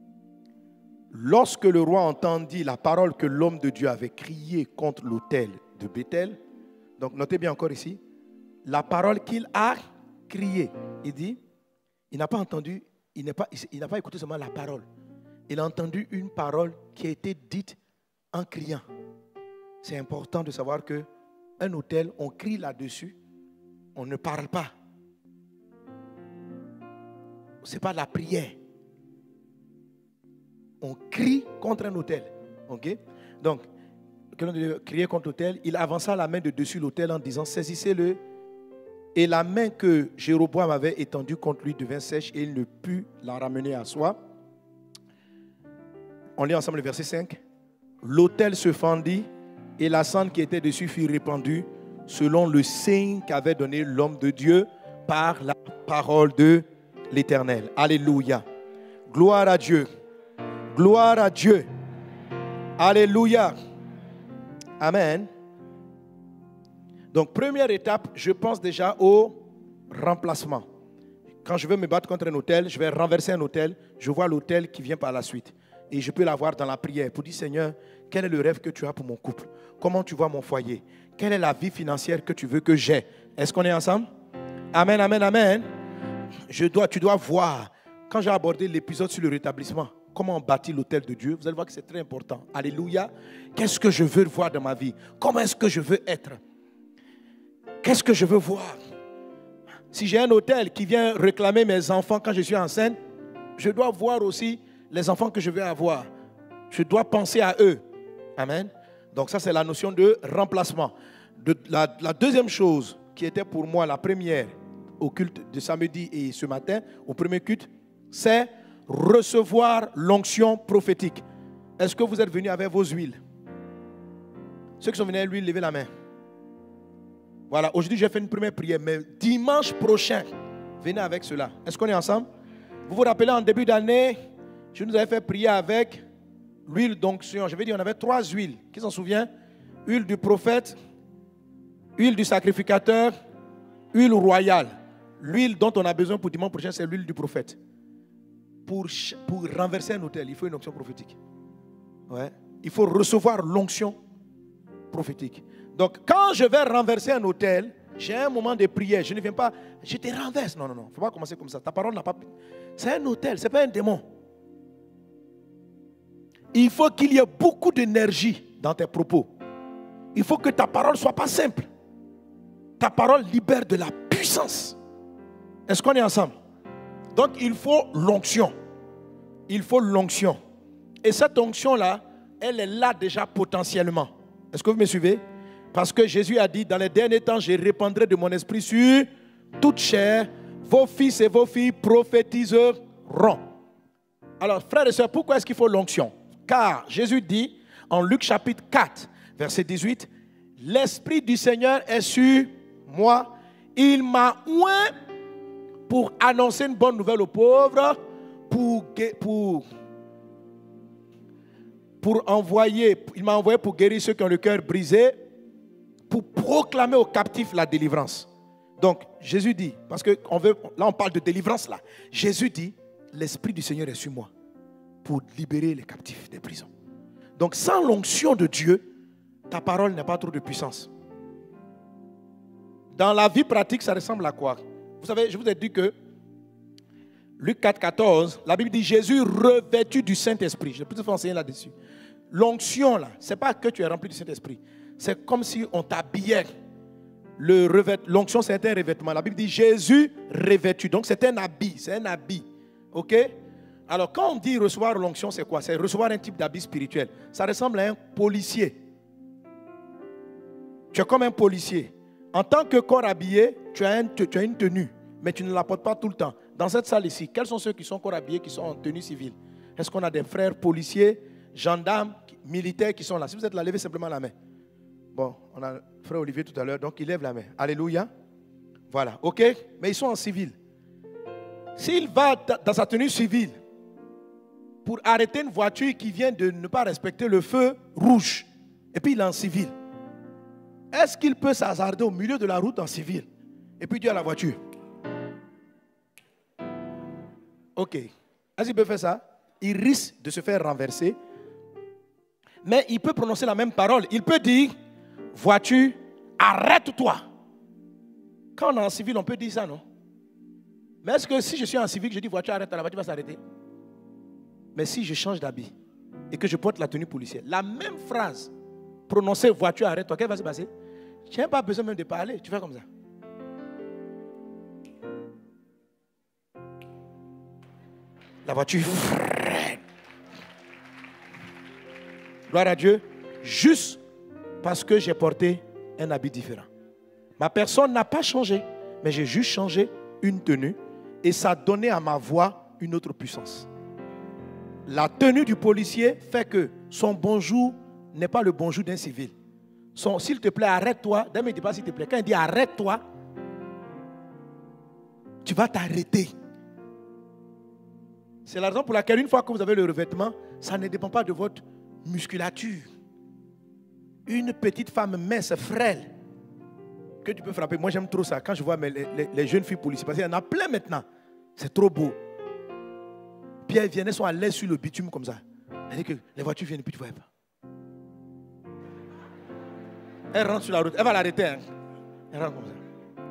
Lorsque le roi entendit la parole que l'homme de Dieu avait criée contre l'autel de Bethel. Donc notez bien encore ici, la parole qu'il a criée. Il dit, il n'a pas entendu, il n'a pas, il n'a pas écouté seulement la parole. Il a entendu une parole qui a été dite en criant. C'est important de savoir qu'un autel, on crie là-dessus, on ne parle pas. Ce n'est pas de la prière. On crie contre un autel. Okay? Donc, quand on criait contre l'autel, il avança la main de dessus l'autel en disant, saisissez-le. Et la main que Jéroboam avait étendue contre lui devint sèche et il ne put la ramener à soi. On lit ensemble le verset cinq. L'autel se fendit et la cendre qui était dessus fut répandue selon le signe qu'avait donné l'homme de Dieu par la parole de l'Éternel. Alléluia. Gloire à Dieu. Gloire à Dieu. Alléluia. Amen. Donc, première étape, je pense déjà au remplacement. Quand je veux me battre contre un autel, je vais renverser un autel, je vois l'autel qui vient par la suite. Et je peux l'avoir dans la prière pour dire, Seigneur, quel est le rêve que tu as pour mon couple? Comment tu vois mon foyer? Quelle est la vie financière que tu veux que j'ai? Est-ce qu'on est ensemble? Amen, amen, amen. Je dois, tu dois voir. Quand j'ai abordé l'épisode sur le rétablissement, comment on bâtit l'autel de Dieu, vous allez voir que c'est très important. Alléluia. Qu'est-ce que je veux voir dans ma vie? Comment est-ce que je veux être? Qu'est-ce que je veux voir? Si j'ai un autel qui vient réclamer mes enfants quand je suis enceinte, je dois voir aussi les enfants que je vais avoir. Je dois penser à eux. Amen. Donc ça, c'est la notion de remplacement. De, la, la deuxième chose qui était pour moi la première au culte de samedi et ce matin, au premier culte, c'est recevoir l'onction prophétique. Est-ce que vous êtes venus avec vos huiles? Ceux qui sont venus avec l'huile, levez la main. Voilà, aujourd'hui j'ai fait une première prière, mais dimanche prochain, venez avec cela. Est-ce qu'on est ensemble? Vous vous rappelez, en début d'année, je nous avais fait prier avec l'huile d'onction. Je vais dire, on avait trois huiles. Qui s'en souvient? Huile du prophète, huile du sacrificateur, huile royale. L'huile dont on a besoin pour dimanche prochain, c'est l'huile du prophète. Pour, pour renverser un autel, il faut une onction prophétique. Ouais. Il faut recevoir l'onction prophétique. Donc, quand je vais renverser un autel, j'ai un moment de prière. Je ne viens pas, je te renverse. Non, non, non. Il ne faut pas commencer comme ça. Ta parole n'a pas... C'est un autel, ce n'est pas un démon. Il faut qu'il y ait beaucoup d'énergie dans tes propos. Il faut que ta parole ne soit pas simple. Ta parole libère de la puissance. Est-ce qu'on est ensemble? Donc, il faut l'onction. Il faut l'onction. Et cette onction-là, elle est là déjà potentiellement. Est-ce que vous me suivez? Parce que Jésus a dit, dans les derniers temps, je répandrai de mon esprit sur toute chair. Vos fils et vos filles prophétiseront. Alors, frères et sœurs, pourquoi est-ce qu'il faut l'onction? Car Jésus dit, en Luc chapitre quatre, verset dix-huit, « L'Esprit du Seigneur est sur moi. Il m'a oint pour annoncer une bonne nouvelle aux pauvres, pour, pour, pour envoyer, il m'a envoyé pour guérir ceux qui ont le cœur brisé, pour proclamer aux captifs la délivrance. » Donc, Jésus dit, parce que on veut, là on parle de délivrance là. Jésus dit, l'Esprit du Seigneur est sur moi pour libérer les captifs des prisons. Donc, sans l'onction de Dieu, ta parole n'a pas trop de puissance. Dans la vie pratique, ça ressemble à quoi? Vous savez, je vous ai dit que Luc quatre, quatorze, la Bible dit Jésus revêtu du Saint-Esprit. Je vais plus vous enseigner là-dessus. L'onction là, ce n'est pas que tu es rempli du Saint-Esprit. C'est comme si on t'habillait. Le revêt, l'onction, c'est un revêtement. La Bible dit Jésus revêtu. Donc, c'est un habit. C'est un habit. OK? Alors, quand on dit recevoir l'onction, c'est quoi? C'est recevoir un type d'habit spirituel. Ça ressemble à un policier. Tu es comme un policier. En tant que corps habillé, tu as, un, tu as une tenue, mais tu ne la portes pas tout le temps. Dans cette salle ici, quels sont ceux qui sont corps habillés, qui sont en tenue civile? Est-ce qu'on a des frères policiers, gendarmes, militaires qui sont là? Si vous êtes là, levez simplement la main. Bon, on a le frère Olivier tout à l'heure, donc il lève la main. Alléluia. Voilà, ok? Mais ils sont en civil. S'il va dans sa tenue civile pour arrêter une voiture qui vient de ne pas respecter le feu rouge, et puis il est en civil, est-ce qu'il peut s'hasarder au milieu de la route en civil et puis dire à la voiture? Ok. Est-ce qu'il peut faire ça? Il risque de se faire renverser. Mais il peut prononcer la même parole. Il peut dire, voiture, arrête-toi. Quand on est en civil, on peut dire ça, non? Mais est-ce que si je suis en civil, je dis voiture, arrête, la voiture va s'arrêter? Mais si je change d'habit et que je porte la tenue policière, la même phrase prononcée voiture, arrête-toi, qu'est-ce qui va se passer? Tu n'as pas besoin même de parler, tu fais comme ça. La voiture freine. Gloire à Dieu, juste parce que j'ai porté un habit différent. Ma personne n'a pas changé, mais j'ai juste changé une tenue et ça a donné à ma voix une autre puissance. La tenue du policier fait que son bonjour n'est pas le bonjour d'un civil. Son s'il te plaît, arrête-toi. D'ailleurs, il ne dit pas s'il te plaît. Quand il dit arrête-toi, tu vas t'arrêter. C'est la raison pour laquelle une fois que vous avez le revêtement, ça ne dépend pas de votre musculature. Une petite femme mince, frêle, que tu peux frapper. Moi, j'aime trop ça. Quand je vois les, les, les jeunes filles policiers, parce qu'il y en a plein maintenant. C'est trop beau. Puis elles viennent, elles sont à l'aise sur le bitume comme ça. Elle dit que les voitures viennent, puis tu ne vois pas. Elle rentre sur la route. Elle va l'arrêter. Hein. Elle rentre comme ça.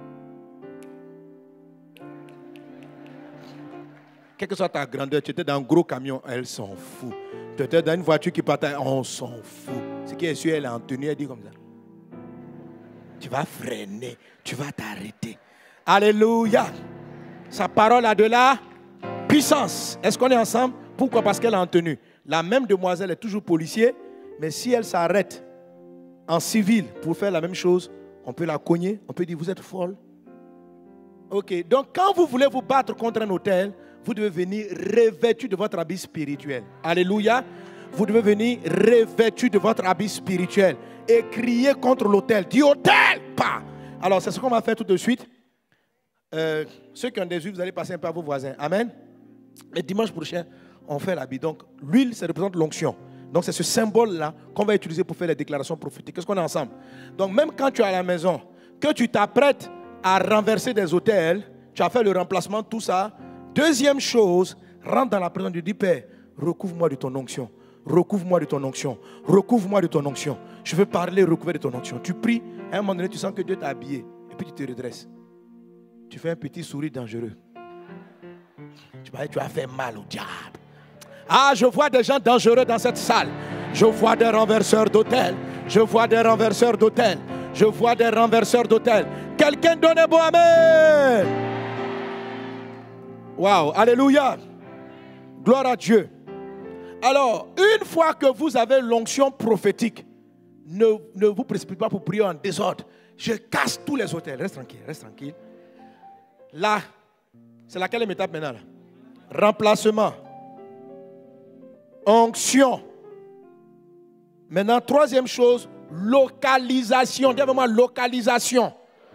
Quelle que soit ta grandeur, tu étais dans un gros camion, elle s'en fout. Tu étais dans une voiture qui partait, on s'en fout. Ce qui est sûr, elle est en tenue, elle dit comme ça. Tu vas freiner, tu vas t'arrêter. Alléluia. Sa parole a de la puissance. Est-ce qu'on est ensemble? Pourquoi? Parce qu'elle est en tenue. La même demoiselle est toujours policier, mais si elle s'arrête en civil pour faire la même chose, on peut la cogner, on peut dire vous êtes folle. Ok, donc quand vous voulez vous battre contre un hôtel, vous devez venir revêtu de votre habit spirituel. Alléluia. Vous devez venir revêtu de votre habit spirituel et crier contre l'hôtel. Dis hôtel, pas. Alors c'est ce qu'on va faire tout de suite. Euh, ceux qui ont des huiles, vous allez passer un peu à vos voisins. Amen. Et dimanche prochain, on fait l'habit. Donc l'huile, ça représente l'onction. Donc c'est ce symbole-là qu'on va utiliser pour faire les déclarations prophétiques. Qu'est-ce qu'on est ensemble? Donc même quand tu es à la maison, que tu t'apprêtes à renverser des hôtels, tu as fait le remplacement, tout ça. Deuxième chose, rentre dans la présence de Dieu. Père, recouvre-moi de ton onction. Recouvre-moi de ton onction. Recouvre-moi de ton onction. Je veux parler recouvert de ton onction. Tu pries, à un moment donné, tu sens que Dieu t'a habillé. Et puis tu te redresses. Tu fais un petit sourire dangereux. Tu vas, tu as fait mal au diable. Ah, je vois des gens dangereux dans cette salle. Je vois des renverseurs d'hôtel. Je vois des renverseurs d'hôtel. Je vois des renverseurs d'hôtel. Quelqu'un donne un bon amen. Waouh, alléluia. Gloire à Dieu. Alors, une fois que vous avez l'onction prophétique, ne, ne vous précipitez pas pour prier en désordre. Je casse tous les hôtels. Reste tranquille, reste tranquille. Là, c'est laquelle étape maintenant là? Remplacement. Onction. Maintenant, troisième chose, localisation. Dis vraiment localisation.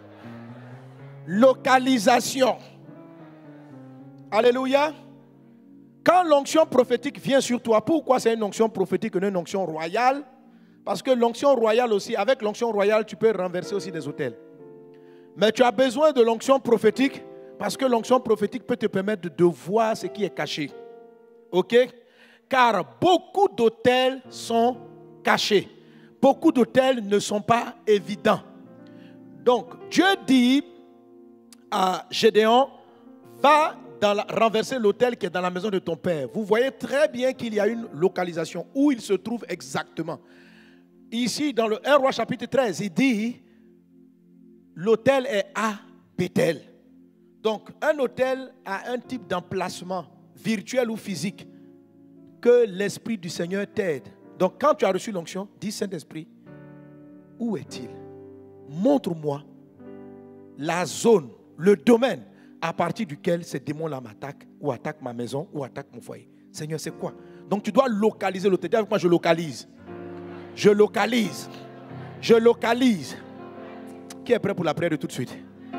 Localisation. Alléluia. Quand l'onction prophétique vient sur toi, pourquoi c'est une onction prophétique et une onction royale? Parce que l'onction royale aussi, avec l'onction royale, tu peux renverser aussi des hôtels. Mais tu as besoin de l'onction prophétique parce que l'onction prophétique peut te permettre de voir ce qui est caché. Ok? Car beaucoup d'hôtels sont cachés. Beaucoup d'hôtels ne sont pas évidents. Donc, Dieu dit à Gédéon, va dans la, renverser l'autel qui est dans la maison de ton père. Vous voyez très bien qu'il y a une localisation où il se trouve exactement. Ici, dans le un Roi chapitre treize, il dit, l'autel est à Béthel. Donc, un autel a un type d'emplacement virtuel ou physique que l'Esprit du Seigneur t'aide. Donc, quand tu as reçu l'onction, dis Saint-Esprit, où est-il? Montre-moi la zone, le domaine à partir duquel ces démons-là m'attaquent ou attaquent ma maison ou attaquent mon foyer. Seigneur, c'est quoi? Donc, tu dois localiser l'autel. Dis avec moi, je localise. Je localise. Je localise. Qui est prêt pour la prière de tout de suite?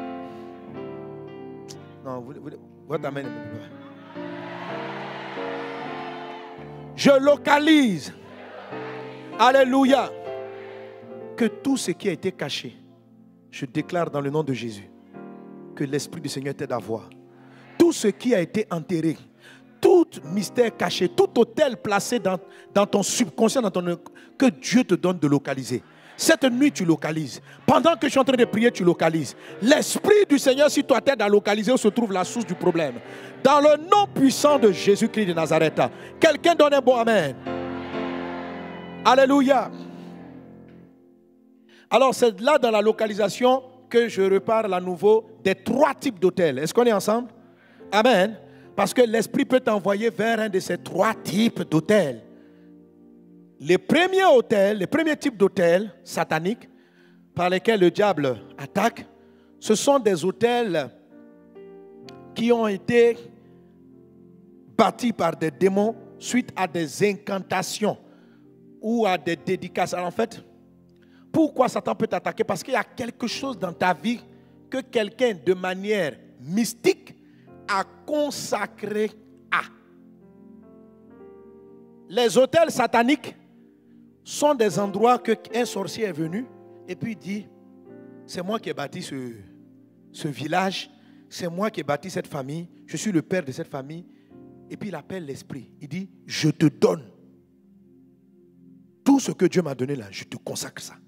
Non, vous, vous, votre main. Je localise. Alléluia. Que tout ce qui a été caché, je déclare dans le nom de Jésus, que l'Esprit du Seigneur t'aide à voir. Tout ce qui a été enterré, tout mystère caché, tout hôtel placé dans, dans ton subconscient, dans ton, que Dieu te donne de localiser. Cette nuit, tu localises. Pendant que je suis en train de prier, tu localises. L'Esprit du Seigneur, si toi t'aides à localiser où se trouve la source du problème. Dans le nom puissant de Jésus-Christ de Nazareth. Quelqu'un donne un bon amen. Alléluia. Alors, c'est là dans la localisation que je reparle à nouveau des trois types d'hôtels. Est-ce qu'on est ensemble? Amen. Parce que l'Esprit peut t'envoyer vers un de ces trois types d'hôtels. Les premiers hôtels, les premiers types d'hôtels sataniques par lesquels le diable attaque, ce sont des hôtels qui ont été bâtis par des démons suite à des incantations ou à des dédicaces. Alors en fait, pourquoi Satan peut t'attaquer? Parce qu'il y a quelque chose dans ta vie que quelqu'un de manière mystique a consacré à. Les hôtels sataniques sont des endroits qu'un sorcier est venu et puis dit, c'est moi qui ai bâti ce, ce village, c'est moi qui ai bâti cette famille, je suis le père de cette famille. Et puis il appelle l'esprit, il dit, je te donne tout ce que Dieu m'a donné là, je te consacre ça.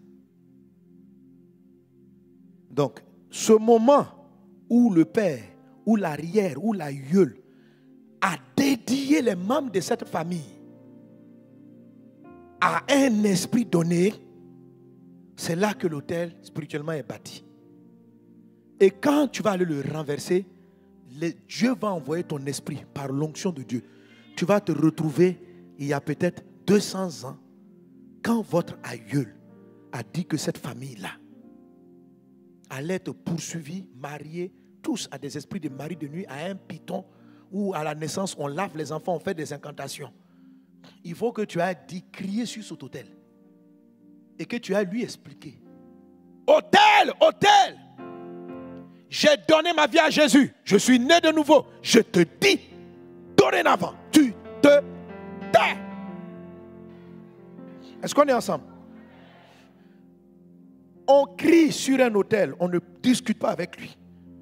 Donc, ce moment où le père, ou l'arrière, ou l'aïeul a dédié les membres de cette famille à un esprit donné, c'est là que l'autel spirituellement est bâti. Et quand tu vas aller le renverser, le, Dieu va envoyer ton esprit par l'onction de Dieu. Tu vas te retrouver il y a peut-être deux cents ans, quand votre aïeul a dit que cette famille-là allait être poursuivie, mariée, tous à des esprits de mari de nuit, à un python, où à la naissance on lave les enfants, on fait des incantations. Il faut que tu aies dit, crier sur cet autel. Et que tu aies lui expliqué. Autel, autel, j'ai donné ma vie à Jésus. Je suis né de nouveau. Je te dis, dorénavant, tu te tais. Est-ce qu'on est ensemble? On crie sur un autel, on ne discute pas avec lui.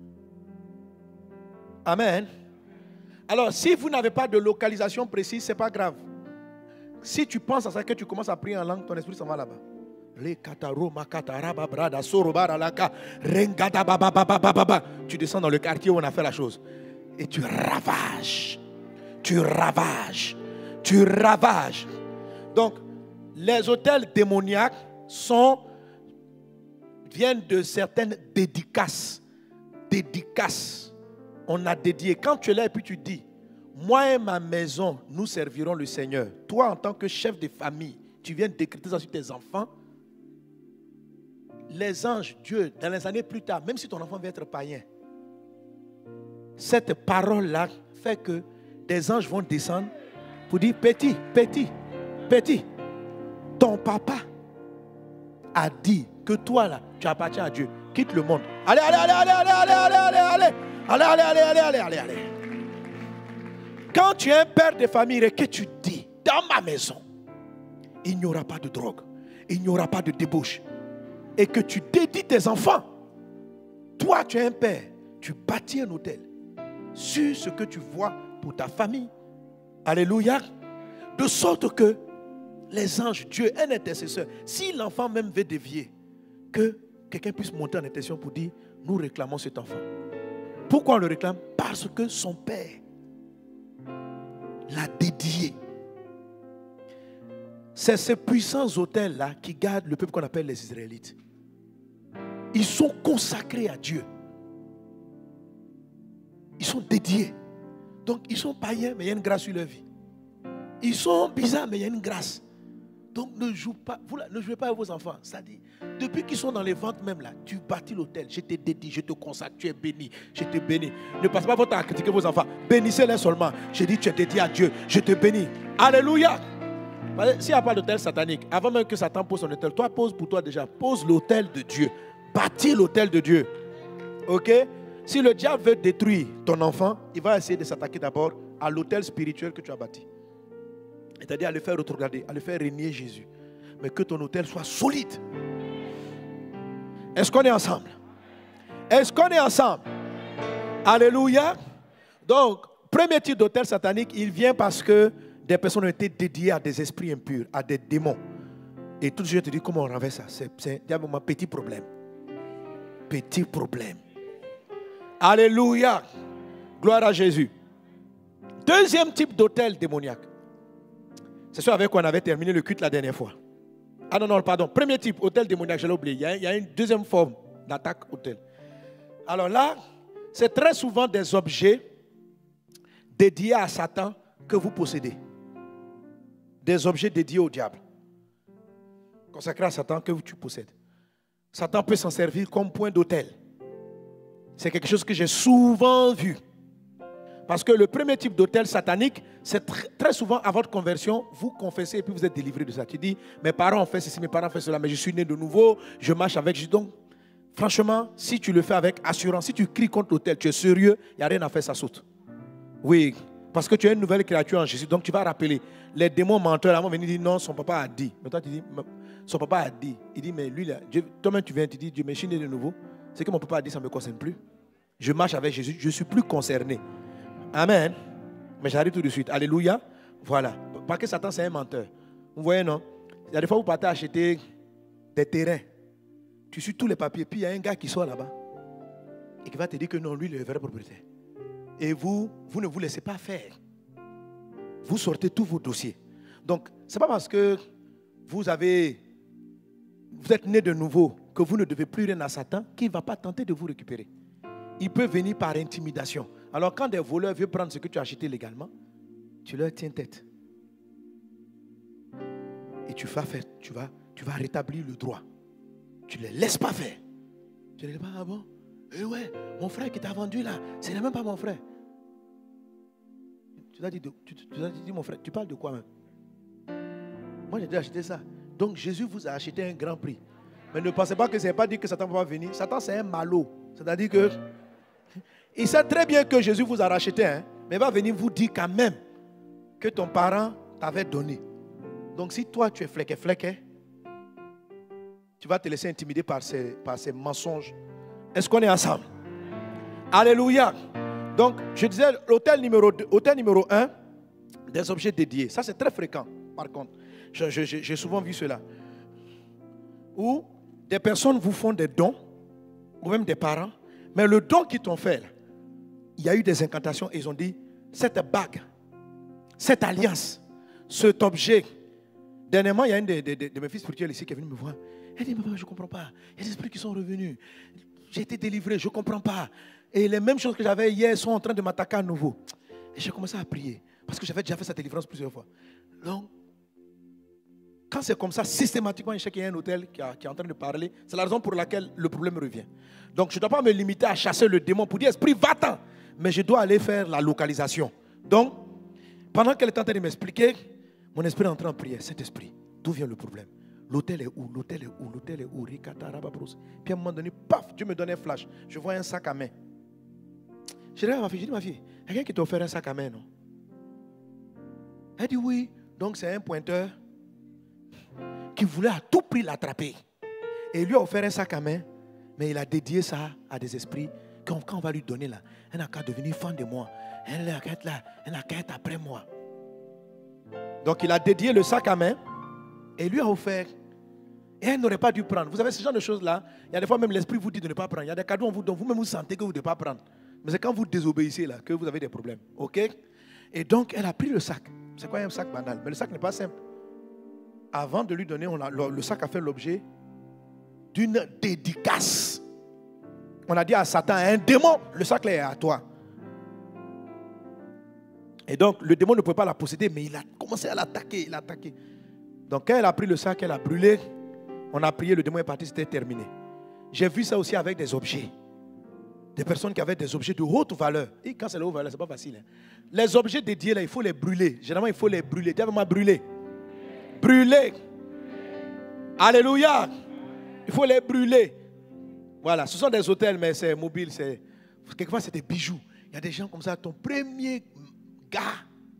Amen. Alors, si vous n'avez pas de localisation précise, ce n'est pas grave. Si tu penses à ça, que tu commences à prier en langue, ton esprit s'en va là-bas. Tu descends dans le quartier où on a fait la chose. Et tu ravages. Tu ravages. Tu ravages. Donc, les hôtels démoniaques sont, viennent de certaines dédicaces. Dédicaces. On a dédié. Quand tu es là et puis tu dis, moi et ma maison, nous servirons le Seigneur. Toi, en tant que chef de famille, tu viens décréter ça sur tes enfants. Les anges, Dieu, dans les années plus tard, même si ton enfant vient être païen, cette parole-là fait que des anges vont descendre pour dire, petit, petit, petit, ton papa a dit que toi là, tu appartiens à Dieu. Quitte le monde. Allez, allez, allez, allez, allez, allez, allez, allez, allez. Allez, allez, allez, allez, allez, allez, allez. Quand tu es un père de famille et que tu dis, dans ma maison, il n'y aura pas de drogue, il n'y aura pas de débauche, et que tu dédies tes enfants, toi tu es un père, tu bâtis un hôtel sur ce que tu vois pour ta famille. Alléluia. De sorte que les anges, Dieu, un intercesseur, si l'enfant même veut dévier, que quelqu'un puisse monter en intercession pour dire, nous réclamons cet enfant. Pourquoi on le réclame? Parce que son père l'a dédié. C'est ces puissants hôtels-là qui gardent le peuple qu'on appelle les Israélites. Ils sont consacrés à Dieu. Ils sont dédiés. Donc ils sont païens, mais il y a une grâce sur leur vie. Ils sont bizarres, mais il y a une grâce. Donc ne jouez pas, vous là, ne jouez pas avec vos enfants. C'est-à-dire, depuis qu'ils sont dans les ventes même là, tu bâtis l'hôtel, je te dédie, je te consacre, tu es béni, je te bénis. Ne passez pas votre temps à critiquer vos enfants. Bénissez-les seulement. Je dis, tu es dédié à Dieu, je te bénis. Alléluia. S'il n'y a pas d'hôtel satanique, avant même que Satan pose son hôtel, toi pose pour toi déjà, pose l'hôtel de Dieu. Bâtis l'hôtel de Dieu. Ok? Si le diable veut détruire ton enfant, il va essayer de s'attaquer d'abord à l'hôtel spirituel que tu as bâti. C'est-à-dire à le faire retrograder, à le faire régner Jésus. Mais que ton hôtel soit solide. Est-ce qu'on est ensemble? Est-ce qu'on est ensemble? Alléluia. Donc, premier type d'hôtel satanique, il vient parce que des personnes ont été dédiées à des esprits impurs, à des démons. Et tout de suite, je te dis comment on renverse ça. C'est un petit problème. Petit problème. Alléluia. Gloire à Jésus. Deuxième type d'hôtel démoniaque. C'est ça avec quoi on avait terminé le culte la dernière fois. Ah non, non, pardon. Premier type, hôtel démoniaque, je l'ai oublié. Il y, a, il y a une deuxième forme d'attaque hôtel. Alors là, c'est très souvent des objets dédiés à Satan que vous possédez. Des objets dédiés au diable. Consacrés à Satan que tu possèdes. Satan peut s'en servir comme point d'hôtel. C'est quelque chose que j'ai souvent vu. Parce que le premier type d'hôtel satanique, c'est très, très souvent à votre conversion, vous confessez et puis vous êtes délivré de ça. Tu dis, mes parents ont fait ceci, mes parents ont fait cela, mais je suis né de nouveau, je marche avec Jésus. Donc, franchement, si tu le fais avec assurance, si tu cries contre l'hôtel, tu es sérieux, il n'y a rien à faire, ça saute. Oui, parce que tu es une nouvelle créature en Jésus, donc tu vas rappeler. Les démons menteurs, là, vont venir dire, non, son papa a dit. Mais toi, tu dis, son papa a dit. Il dit, mais lui, là, toi-même, tu viens, tu dis, Dieu, mais je suis né de nouveau. C'est que mon papa a dit, ça ne me concerne plus. Je marche avec Jésus, je ne suis plus concerné. Amen. Mais j'arrive tout de suite. Alléluia. Voilà. Parce que Satan, c'est un menteur. Vous voyez, non? Il y a des fois, vous partez acheter des terrains. Tu suis tous les papiers. Puis il y a un gars qui sort là-bas. Et qui va te dire que non, lui, il est le vrai propriétaire. Et vous, vous ne vous laissez pas faire. Vous sortez tous vos dossiers. Donc, ce n'est pas parce que vous avez, vous êtes né de nouveau que vous ne devez plus rien à Satan qu'il ne va pas tenter de vous récupérer. Il peut venir par intimidation. Alors quand des voleurs veulent prendre ce que tu as acheté légalement, tu leur tiens tête. Et tu vas faire, tu vas, tu vas rétablir le droit. Tu ne les laisses pas faire. Tu ne les dis pas, ah bon? Eh ouais, mon frère qui t'a vendu là, ce n'est même pas mon frère. Tu t'as dit, tu, tu, tu dit, mon frère, tu parles de quoi même? Moi j'ai déjà acheté ça. Donc Jésus vous a acheté un grand prix. Mais ne pensez pas que ce n'est pas dit que Satan va venir. Satan c'est un malot. C'est-à-dire que il sait très bien que Jésus vous a racheté, hein, mais il va venir vous dire quand même que ton parent t'avait donné. Donc si toi tu es flequé, flequé, tu vas te laisser intimider par ces, par ces mensonges. Est-ce qu'on est ensemble? Alléluia. Donc je disais, l'hôtel numéro deux, hôtel numéro un, des objets dédiés. Ça c'est très fréquent par contre. Je, je, je, j'ai souvent vu cela. Où des personnes vous font des dons, ou même des parents, mais le don qu'ils t'ont fait, là, il y a eu des incantations et ils ont dit, cette bague, cette alliance, cet objet. Dernièrement, il y a un de, de, de, de mes fils spirituels ici qui est venu me voir. Il dit, papa, je ne comprends pas. Il y a des esprits qui sont revenus. J'ai été délivré, je ne comprends pas. Et les mêmes choses que j'avais hier sont en train de m'attaquer à nouveau. Et j'ai commencé à prier. Parce que j'avais déjà fait cette délivrance plusieurs fois. Donc, quand c'est comme ça, systématiquement, je sais qu'il y a un hôtel qui, a, qui est en train de parler. C'est la raison pour laquelle le problème revient. Donc, je ne dois pas me limiter à chasser le démon pour dire, esprit, va-t'en. Mais je dois aller faire la localisation. Donc, pendant qu'elle est en train de m'expliquer, mon esprit est entré en prière. Cet esprit, d'où vient le problème? L'hôtel est où? L'hôtel est où? L'hôtel est où? Puis à un moment donné, paf, Dieu me donne un flash. Je vois un sac à main. Je dis à ma fille, je dis, ma fille, il y a quelqu'un qui t'a offert un sac à main, non? Elle dit oui. Donc, c'est un pointeur qui voulait à tout prix l'attraper. Et il lui a offert un sac à main, mais il a dédié ça à des esprits. Quand, quand on va lui donner là, elle n'a qu'à devenir fan de moi. Elle n'a qu'à être là, elle n'a qu'à être après moi. Donc il a dédié le sac à main et lui a offert. Et elle n'aurait pas dû prendre. Vous savez, ce genre de choses-là, il y a des fois même l'esprit vous dit de ne pas prendre. Il y a des cadeaux, on vous donne, vous-même vous sentez que vous ne devez pas prendre. Mais c'est quand vous désobéissez là que vous avez des problèmes. Ok? Et donc elle a pris le sac. C'est quoi un sac banal? Mais le sac n'est pas simple. Avant de lui donner, on a, le, le sac a fait l'objet d'une dédicace. On a dit à Satan, un démon, le sac là est à toi. Et donc, le démon ne pouvait pas la posséder, mais il a commencé à l'attaquer, il a attaqué. Donc, quand elle a pris le sac, elle a brûlé, on a prié, le démon est parti, c'était terminé. J'ai vu ça aussi avec des objets. Des personnes qui avaient des objets de haute valeur. Et quand c'est de haute valeur, ce n'est pas facile. Hein. Les objets dédiés, là, il faut les brûler. Généralement, il faut les brûler. Dis avec moi, brûler. Brûler. Alléluia. Il faut les brûler. Voilà, ce sont des hôtels, mais c'est mobile. C'est... Quelquefois, c'est des bijoux. Il y a des gens comme ça, ton premier gars,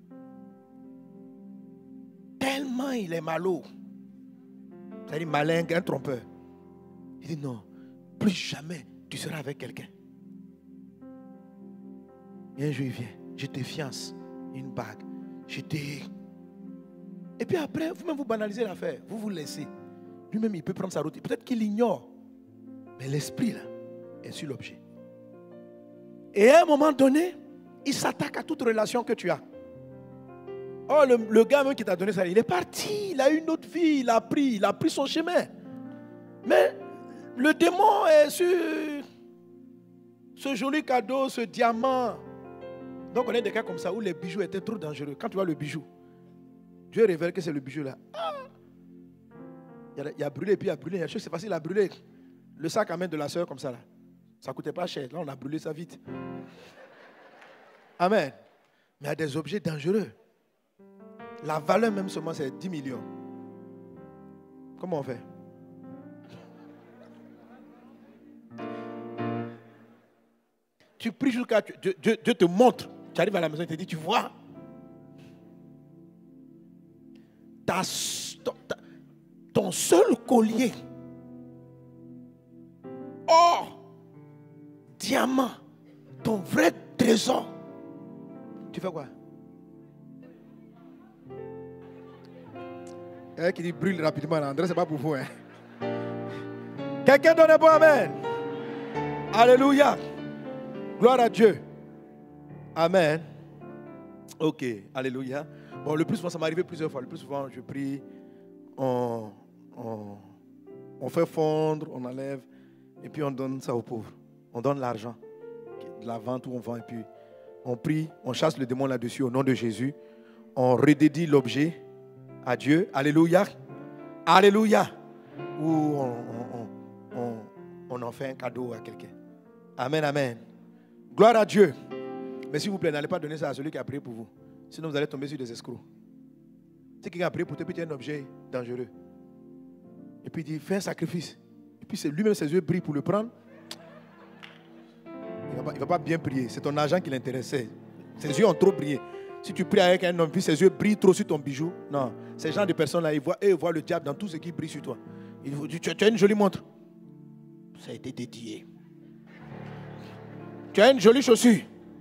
tellement il est malot. C'est-à-dire malin, un trompeur. Il dit non, plus jamais tu seras avec quelqu'un. Et un jour il vient, je te fiance une bague. Je te... Et puis après, vous-même vous banalisez l'affaire. Vous vous laissez. Lui-même, il peut prendre sa route. Peut-être qu'il ignore. Mais l'esprit, là, est sur l'objet. Et à un moment donné, il s'attaque à toute relation que tu as. Oh, le, le gars même qui t'a donné ça, il est parti. Il a eu une autre vie. Il a pris, il a pris son chemin. Mais le démon est sur ce joli cadeau, ce diamant. Donc on a des cas comme ça où les bijoux étaient trop dangereux. Quand tu vois le bijou, Dieu révèle que c'est le bijou là. Ah! Il, y a, il y a brûlé, puis il y a brûlé. Il y a chose, c'est facile à brûler. Le sac à main de la soeur comme ça là. Ça ne coûtait pas cher. Là, on a brûlé ça vite. Amen. Mais il y a des objets dangereux. La valeur même seulement, c'est dix millions. Comment on fait? Tu pries jusqu'à... Dieu, Dieu, Dieu te montre. Tu arrives à la maison, il te dit, tu vois, ta, ta, ton seul collier, or, diamant, ton vrai trésor. Tu fais quoi? Il y a qui dit brûle rapidement. André, c'est pas pour vous. Hein? Quelqu'un donne un bon amen. Alléluia. Gloire à Dieu. Amen. Ok. Alléluia. Bon, le plus souvent, ça m'est arrivé plusieurs fois. Le plus souvent, je prie, on, on, on fait fondre, on enlève, et puis on donne ça aux pauvres. On donne l'argent de la vente où on vend, et puis on prie, on chasse le démon là-dessus au nom de Jésus. On redédie l'objet à Dieu. Alléluia. Alléluia. Ou on, on, on, on en fait un cadeau à quelqu'un. Amen, amen. Gloire à Dieu. Mais s'il vous plaît, n'allez pas donner ça à celui qui a prié pour vous. Sinon, vous allez tomber sur des escrocs. C'est quelqu'un qui a prié pour toi, puis tu as un objet dangereux. Et puis il dit, fais un sacrifice. Et puis c'est lui-même, ses yeux brillent pour le prendre. Il ne va, va pas bien prier. C'est ton argent qui l'intéressait. Ses yeux ont trop brillé. Si tu pries avec un homme, puis ses yeux brillent trop sur ton bijou. Non, ces gens de personnes-là, ils voient, eux, ils voient le diable dans tout ce qui brille sur toi. Ils vous disent, tu, tu as une jolie montre. Ça a été dédié. Tu as une jolie chaussure.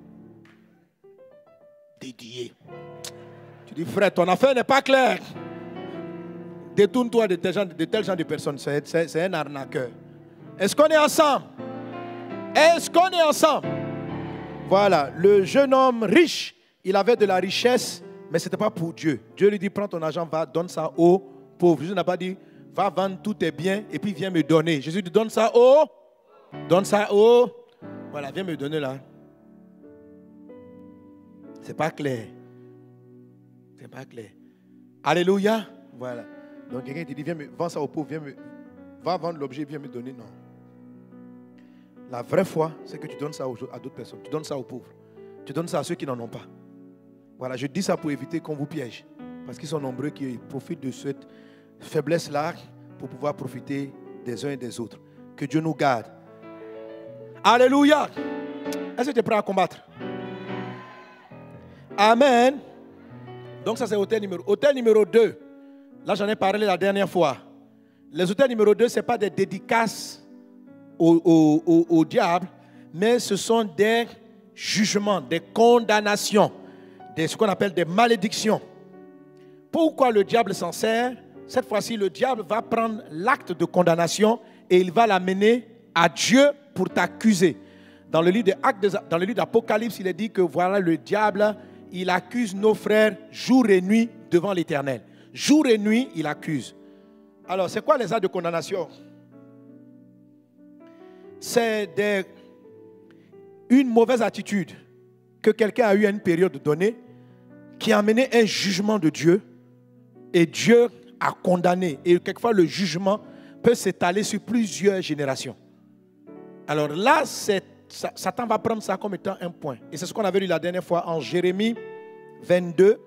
Dédié. Tu dis, frère, ton affaire n'est pas claire. Détourne-toi de tel genre de, tel genre de personnes. C'est, c'est, c'est un arnaqueur. Est-ce qu'on est ensemble? Est-ce qu'on est ensemble? Voilà, le jeune homme riche, il avait de la richesse, mais ce n'était pas pour Dieu. Dieu lui dit, prends ton argent, va, donne ça aux pauvres. Jésus n'a pas dit, va vendre tous tes biens et puis viens me donner. Jésus dit, donne ça aux, donne ça aux, voilà, viens me donner là. C'est pas clair. C'est pas clair. Alléluia. Voilà. Donc quelqu'un te dit, viens me, vends ça aux pauvres, viens me, va vendre l'objet, viens me donner. Non. La vraie foi, c'est que tu donnes ça à d'autres personnes. Tu donnes ça aux pauvres. Tu donnes ça à ceux qui n'en ont pas. Voilà, je dis ça pour éviter qu'on vous piège. Parce qu'ils sont nombreux qui profitent de cette faiblesse-là pour pouvoir profiter des uns et des autres. Que Dieu nous garde. Alléluia. Est-ce que tu es prêt à combattre? Amen. Donc ça c'est hôtel numéro hôtel numéro deux. Là j'en ai parlé la dernière fois. Les hôtels numéro deux, ce n'est pas des dédicaces au, au, au, au diable, mais ce sont des jugements, des condamnations, des, ce qu'on appelle des malédictions. Pourquoi le diable s'en sert? Cette fois-ci, le diable va prendre l'acte de condamnation et il va l'amener à Dieu pour t'accuser. Dans le livre dans le livre d'Apocalypse, il est dit que voilà, le diable, il accuse nos frères jour et nuit devant l'Éternel. Jour et nuit, il accuse. Alors, c'est quoi les actes de condamnation? C'est des, une mauvaise attitude que quelqu'un a eue à une période donnée qui a amené un jugement de Dieu et Dieu a condamné. Et quelquefois, le jugement peut s'étaler sur plusieurs générations. Alors là, c'est, Satan va prendre ça comme étant un point. Et c'est ce qu'on avait lu la dernière fois en Jérémie vingt-deux.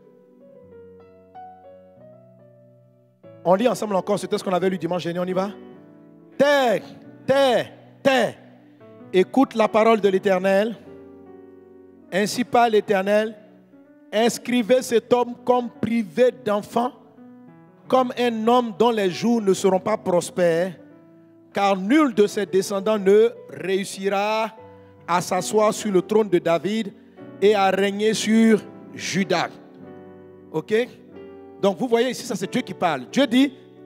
On lit ensemble encore, c'était ce qu'on avait lu dimanche dernier, on y va? Tais, tais, tais. Écoute la parole de l'Éternel. Ainsi parle l'Éternel. Inscrivez cet homme comme privé d'enfant, comme un homme dont les jours ne seront pas prospères, car nul de ses descendants ne réussira à s'asseoir sur le trône de David et à régner sur Juda. Ok? Donc vous voyez ici, ça c'est Dieu qui parle. Dieu dit,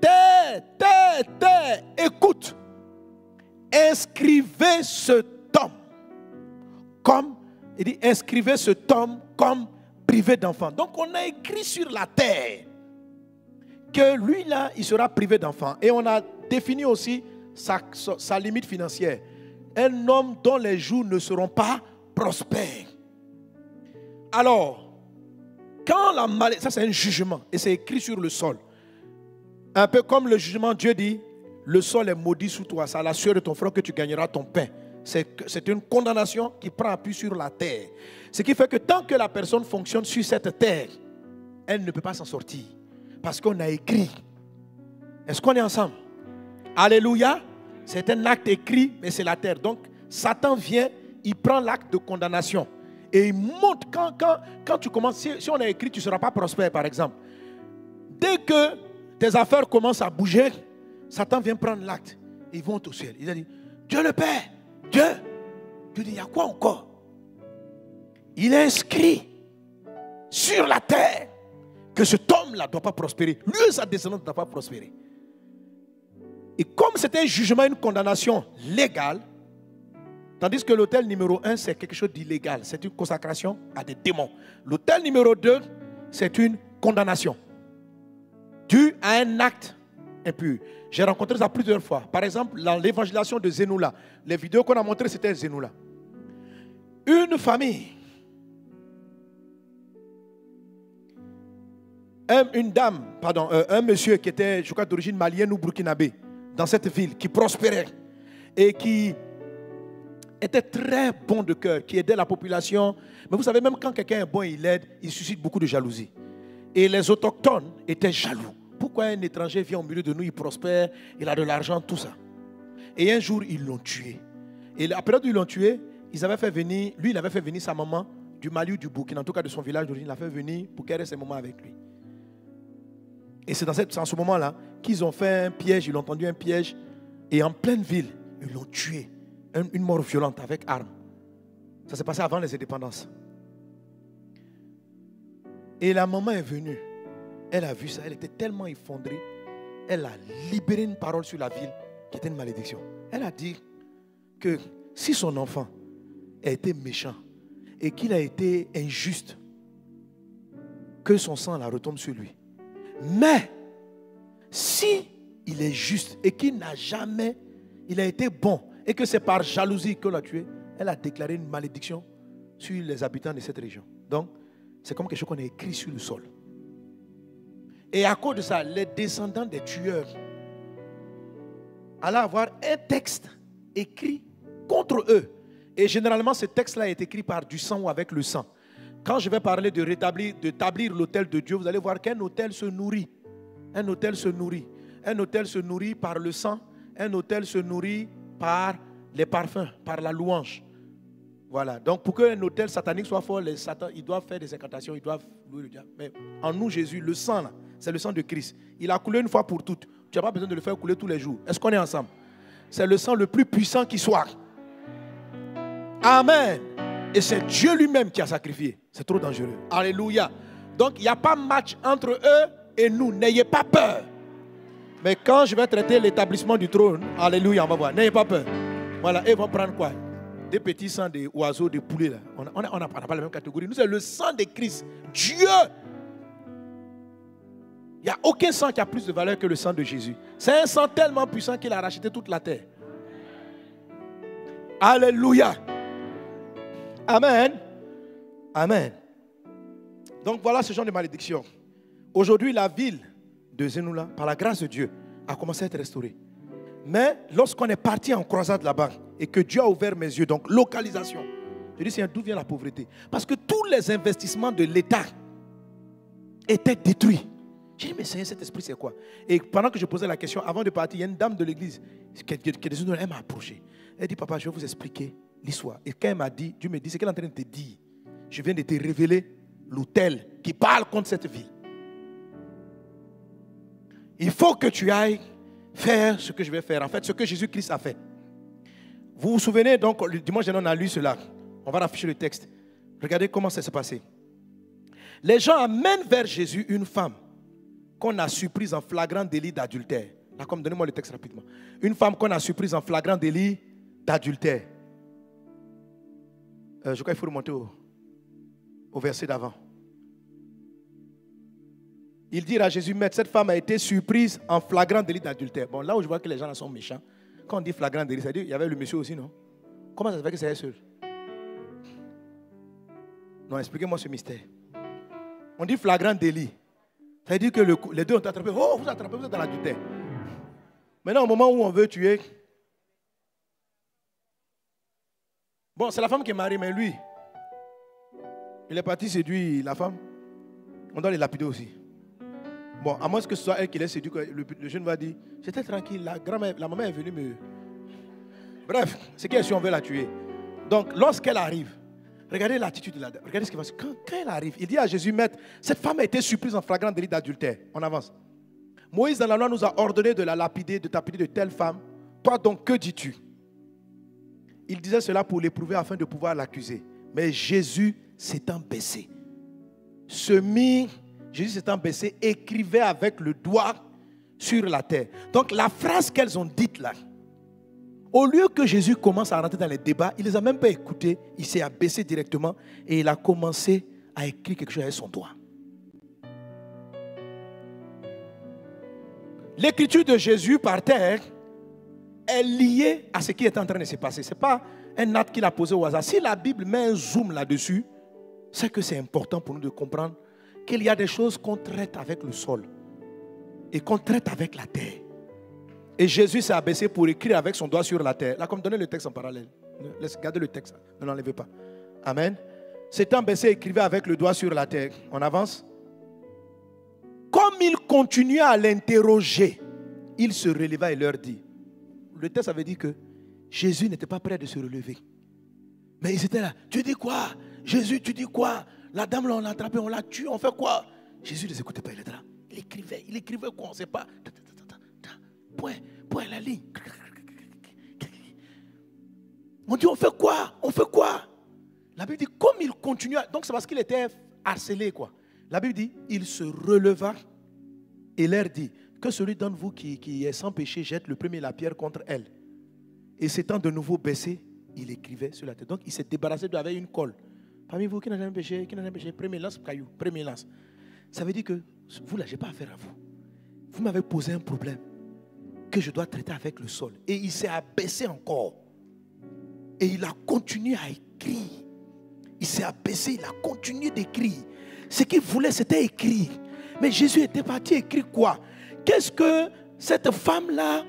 terre, terre, terre, écoute. Inscrivez ce homme comme, il dit, inscrivez ce homme comme privé d'enfant. Donc on a écrit sur la terre que lui là, il sera privé d'enfant. Et on a défini aussi sa, sa, sa limite financière. Un homme dont les jours ne seront pas prospères. Alors, quand la maladie, ça c'est un jugement et c'est écrit sur le sol. Un peu comme le jugement, Dieu dit, le sol est maudit sous toi, c'est à la sueur de ton front que tu gagneras ton pain. C'est une condamnation qui prend appui sur la terre. Ce qui fait que tant que la personne fonctionne sur cette terre, elle ne peut pas s'en sortir. Parce qu'on a écrit. Est-ce qu'on est ensemble? Alléluia. C'est un acte écrit, mais c'est la terre. Donc, Satan vient, il prend l'acte de condamnation. Et il monte, quand, quand, quand tu commences, si, si on a écrit, tu ne seras pas prospère, par exemple. Dès que tes affaires commencent à bouger, Satan vient prendre l'acte. Ils vont au ciel. Il a dit, Dieu le Père, Dieu. Dieu dit, il y a quoi encore? Il est inscrit sur la terre que cet homme-là ne doit pas prospérer. Lui et sa descendance ne doivent pas prospérer. Et comme c'est un jugement, une condamnation légale, tandis que l'autel numéro un, c'est quelque chose d'illégal. C'est une consacration à des démons. L'autel numéro deux, c'est une condamnation due à un acte impur. J'ai rencontré ça plusieurs fois. Par exemple, dans l'évangélisation de Zenoula, les vidéos qu'on a montrées, c'était Zenoula. Une famille, un, une dame, pardon, euh, un monsieur qui était, je crois, d'origine malienne ou burkinabé, dans cette ville, qui prospérait et qui était très bon de cœur, qui aidait la population. Mais vous savez, même quand quelqu'un est bon, il aide, il suscite beaucoup de jalousie. Et les autochtones étaient jaloux. Pourquoi un étranger vient au milieu de nous, il prospère, il a de l'argent, tout ça. Et un jour, ils l'ont tué. Et la période où ils l'ont tué, ils avaient fait venir, lui, il avait fait venir sa maman du Mali ou du Burkina, en tout cas de son village d'origine, il l'a fait venir pour qu'elle reste un moment avec lui. Et c'est dans, dans ce moment-là qu'ils ont fait un piège, ils ont tendu un piège. Et en pleine ville, ils l'ont tué. Un, une mort violente avec arme. Ça s'est passé avant les indépendances. Et la maman est venue. Elle a vu ça, elle était tellement effondrée. Elle a libéré une parole sur la ville qui était une malédiction. Elle a dit que si son enfant a été méchant et qu'il a été injuste, que son sang la retombe sur lui. Mais si il est juste et qu'il n'a jamais, il a été bon et que c'est par jalousie qu'on l'a tué, elle a déclaré une malédiction sur les habitants de cette région. Donc, c'est comme quelque chose qu'on a écrit sur le sol. Et à cause de ça, les descendants des tueurs allaient avoir un texte écrit contre eux. Et généralement, ce texte-là est écrit par du sang ou avec le sang. Quand je vais parler de rétablir, d'établir l'autel de Dieu, vous allez voir qu'un autel se nourrit. Un autel se nourrit. Un autel se nourrit par le sang. Un autel se nourrit par les parfums, par la louange. Voilà. Donc, pour qu'un autel satanique soit fort, les satans, ils doivent faire des incantations, ils doivent louer le diable. Mais en nous, Jésus, le sang, c'est le sang de Christ. Il a coulé une fois pour toutes. Tu n'as pas besoin de le faire couler tous les jours. Est-ce qu'on est ensemble? C'est le sang le plus puissant qui soit. Amen. Et c'est Dieu lui-même qui a sacrifié. C'est trop dangereux. Alléluia. Donc, il n'y a pas match entre eux et nous. N'ayez pas peur. Mais quand je vais traiter l'établissement du trône, alléluia, on va voir. N'ayez pas peur. Voilà, ils vont prendre quoi? Des petits sangs, des oiseaux, des poulets. Là. On n'a on a, on a pas la même catégorie. Nous, c'est le sang de Christ. Dieu. Il n'y a aucun sang qui a plus de valeur que le sang de Jésus. C'est un sang tellement puissant qu'il a racheté toute la terre. Alléluia. Amen. Amen. Donc voilà ce genre de malédiction. Aujourd'hui, la ville de Zenoula, par la grâce de Dieu, a commencé à être restaurée. Mais lorsqu'on est parti en croisade là-bas et que Dieu a ouvert mes yeux, donc localisation, je dis, Seigneur, d'où vient la pauvreté? Parce que tous les investissements de l'État étaient détruits. J'ai dit, mais Seigneur, cet esprit, c'est quoi? Et pendant que je posais la question, avant de partir, il y a une dame de l'église qui, qui, qui, qui elle m'a approché. Elle dit, papa, je vais vous expliquer l'histoire. Et quand elle m'a dit, Dieu me dit, c'est qu'elle est en train de te dire, je viens de te révéler l'autel qui parle contre cette ville. Il faut que tu ailles faire ce que je vais faire. En fait, ce que Jésus-Christ a fait. Vous vous souvenez, donc, le dimanche dernier, on a lu cela. On va afficher le texte. Regardez comment ça s'est passé. Les gens amènent vers Jésus une femme qu'on a surprise en flagrant délit d'adultère. Là, comme donnez-moi le texte rapidement. Une femme qu'on a surprise en flagrant délit d'adultère. Euh, je crois qu'il faut remonter au, au verset d'avant. Il dit à Jésus, Maître, cette femme a été surprise en flagrant délit d'adultère. Bon, là où je vois que les gens là sont méchants, quand on dit flagrant délit, ça veut dire qu'il y avait le monsieur aussi, non? Comment ça se fait que c'est elle seule? Non, expliquez-moi ce mystère. On dit flagrant délit. Ça veut dire que le, les deux ont attrapé. Oh, vous attrapez, vous êtes dans l'adultère. Maintenant, au moment où on veut tuer, bon, c'est la femme qui est mariée, mais lui, il est parti séduire la femme. On doit les lapider aussi. Bon, à moins que ce soit elle qui l'ait séduit, le, le jeune va dire, j'étais tranquille, la, grand-mère, la maman est venue me... Bref, c'est qu'elle si on veut la tuer. Donc, lorsqu'elle arrive, regardez l'attitude de la dame. Regardez ce qui va se passer. Quand, quand elle arrive, il dit à Jésus, Maître, cette femme a été surprise en flagrant délit d'adultère. On avance. Moïse, dans la loi, nous a ordonné de la lapider, de taper de telle femme. Toi donc, que dis-tu? Il disait cela pour l'éprouver afin de pouvoir l'accuser. Mais Jésus s'étant baissé, se mit, Jésus s'étant baissé, écrivait avec le doigt sur la terre. Donc la phrase qu'elles ont dite là, au lieu que Jésus commence à rentrer dans les débats, il ne les a même pas écoutés, il s'est abaissé directement et il a commencé à écrire quelque chose avec son doigt. L'écriture de Jésus par terre est liée à ce qui est en train de se passer. Ce n'est pas un acte qu'il a posé au hasard. Si la Bible met un zoom là-dessus, c'est que c'est important pour nous de comprendre qu'il y a des choses qu'on traite avec le sol et qu'on traite avec la terre. Et Jésus s'est abaissé pour écrire avec son doigt sur la terre. Là, comme donnez le texte en parallèle. Laissez, gardez le texte, ne l'enlevez pas. Amen. S'étant abaissé, écrivait avec le doigt sur la terre. On avance. Comme il continuait à l'interroger, il se releva et leur dit. Le texte avait dit que Jésus n'était pas prêt de se relever. Mais ils étaient là. Tu dis quoi? Jésus, tu dis quoi? La dame, là, on l'a attrapée, on l'a tuée, on fait quoi? Jésus ne les écoutait pas, il était là. Il écrivait, il écrivait quoi? On ne sait pas. Point, point, la ligne. On dit, on fait quoi? On fait quoi? La Bible dit, comme il continuait, donc c'est parce qu'il était harcelé, quoi. La Bible dit, il se releva et leur dit, que celui d'entre vous qui, qui est sans péché jette le premier la pierre contre elle. Et s'étant de nouveau baissé, il écrivait sur la tête. Donc il s'est débarrassé de avec une colle. Parmi vous qui n'a jamais péché, qui n'a jamais péché, premier lance, caillou, premier lance. Ça veut dire que vous là, je n'ai pas affaire à vous. Vous m'avez posé un problème que je dois traiter avec le sol. Et il s'est abaissé encore. Et il a continué à écrire. Il s'est abaissé, il a continué d'écrire. Ce qu'il voulait, c'était écrire. Mais Jésus était parti écrire quoi? Qu'est-ce que cette femme-là,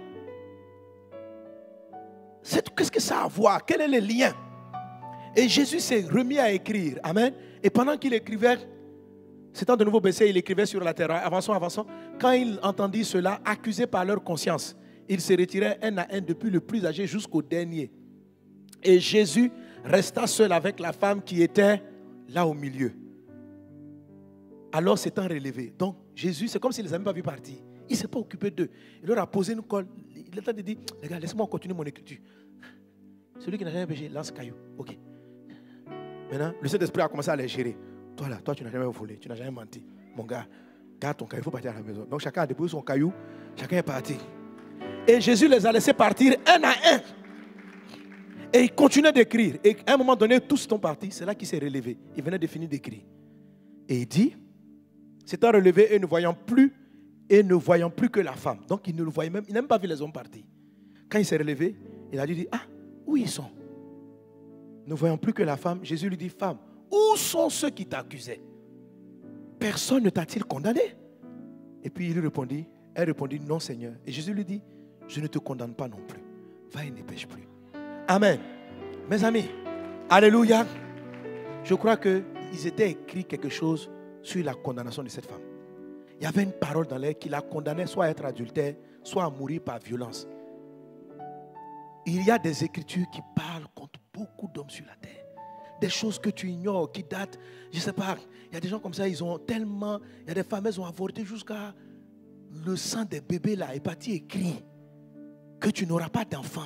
qu'est-ce que ça a à voir? Quel est le lien? Et Jésus s'est remis à écrire. Amen. Et pendant qu'il écrivait, s'étant de nouveau baissé, il écrivait sur la terre. Avançons, avançons. Quand il entendit cela, accusés par leur conscience, ils se retiraient un à un depuis le plus âgé jusqu'au dernier. Et Jésus resta seul avec la femme qui était là au milieu. Alors s'étant relevé. Donc Jésus, c'est comme s'il ne les avait pas vus partir. Il ne s'est pas occupé d'eux. Il leur a posé une colle. Il a temps de dire, les gars, laissez-moi continuer mon écriture. Celui qui n'a jamais péché, lance caillou. Ok. Maintenant, le Saint-Esprit a commencé à les gérer. Toi là, toi tu n'as jamais volé, tu n'as jamais menti. Mon gars, garde ton caillou, il faut partir à la maison. Donc chacun a déposé son caillou, chacun est parti. Et Jésus les a laissés partir un à un. Et il continuait d'écrire. Et à un moment donné, tous sont partis. C'est là qu'il s'est relevé. Il venait de finir d'écrire. Et il dit, s'étant relevé et ne voyant plus, et ne voyant plus que la femme. Donc il ne le voyait même, il n'a même pas vu les hommes partir. Quand il s'est relevé, il a dit, ah, où ils sont? Ne voyant plus que la femme, Jésus lui dit, femme, où sont ceux qui t'accusaient? Personne ne t'a-t-il condamné? Et puis il lui répondit, elle répondit, non Seigneur. Et Jésus lui dit, je ne te condamne pas non plus. Va et ne pêche plus. Amen. Mes amis, alléluia. Je crois qu'ils étaient écrit quelque chose sur la condamnation de cette femme. Il y avait une parole dans l'air qui la condamnait soit à être adultère, soit à mourir par violence. Il y a des écritures qui parlent contre beaucoup d'hommes sur la terre. Des choses que tu ignores, qui datent, je ne sais pas, il y a des gens comme ça, ils ont tellement, il y a des femmes, elles ont avorté jusqu'à le sang des bébés là, est parti écrit que tu n'auras pas d'enfant.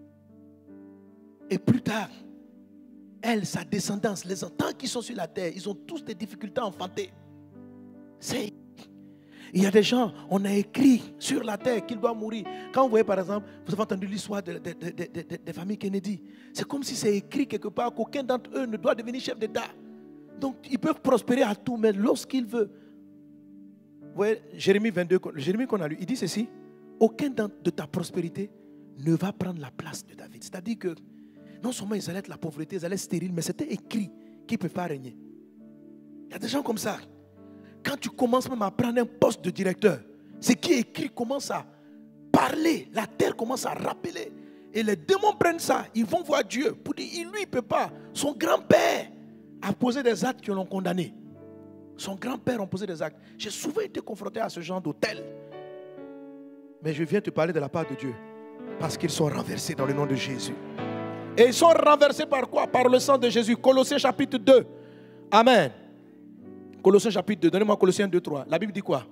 Et plus tard, elle, sa descendance, les enfants qui sont sur la terre, ils ont tous des difficultés à enfanter. C'est... Il y a des gens, on a écrit sur la terre qu'ils doivent mourir. Quand vous voyez par exemple, vous avez entendu l'histoire des de, de, de, de, de familles Kennedy. C'est comme si c'est écrit quelque part qu'aucun d'entre eux ne doit devenir chef d'État. Donc ils peuvent prospérer à tout, mais lorsqu'ils veulent. Vous voyez, Jérémie vingt-deux, Jérémie qu'on a lu, il dit ceci. Aucun de ta prospérité ne va prendre la place de David. C'est-à-dire que non seulement ils allaient être la pauvreté, ils allaient être stériles, mais c'était écrit qu'ils ne peuvent pas régner. Il y a des gens comme ça. Quand tu commences même à prendre un poste de directeur, ce qui est écrit commence à parler, la terre commence à rappeler. Et les démons prennent ça, ils vont voir Dieu pour dire, lui, il ne peut pas. Son grand-père a posé des actes qui l'ont condamné. Son grand-père a posé des actes. J'ai souvent été confronté à ce genre d'hôtel. Mais je viens te parler de la part de Dieu. Parce qu'ils sont renversés dans le nom de Jésus. Et ils sont renversés par quoi? Par le sang de Jésus. Colossiens chapitre deux. Amen. Colossiens chapitre deux. Donnez-moi Colossiens deux, trois. La Bible dit quoi?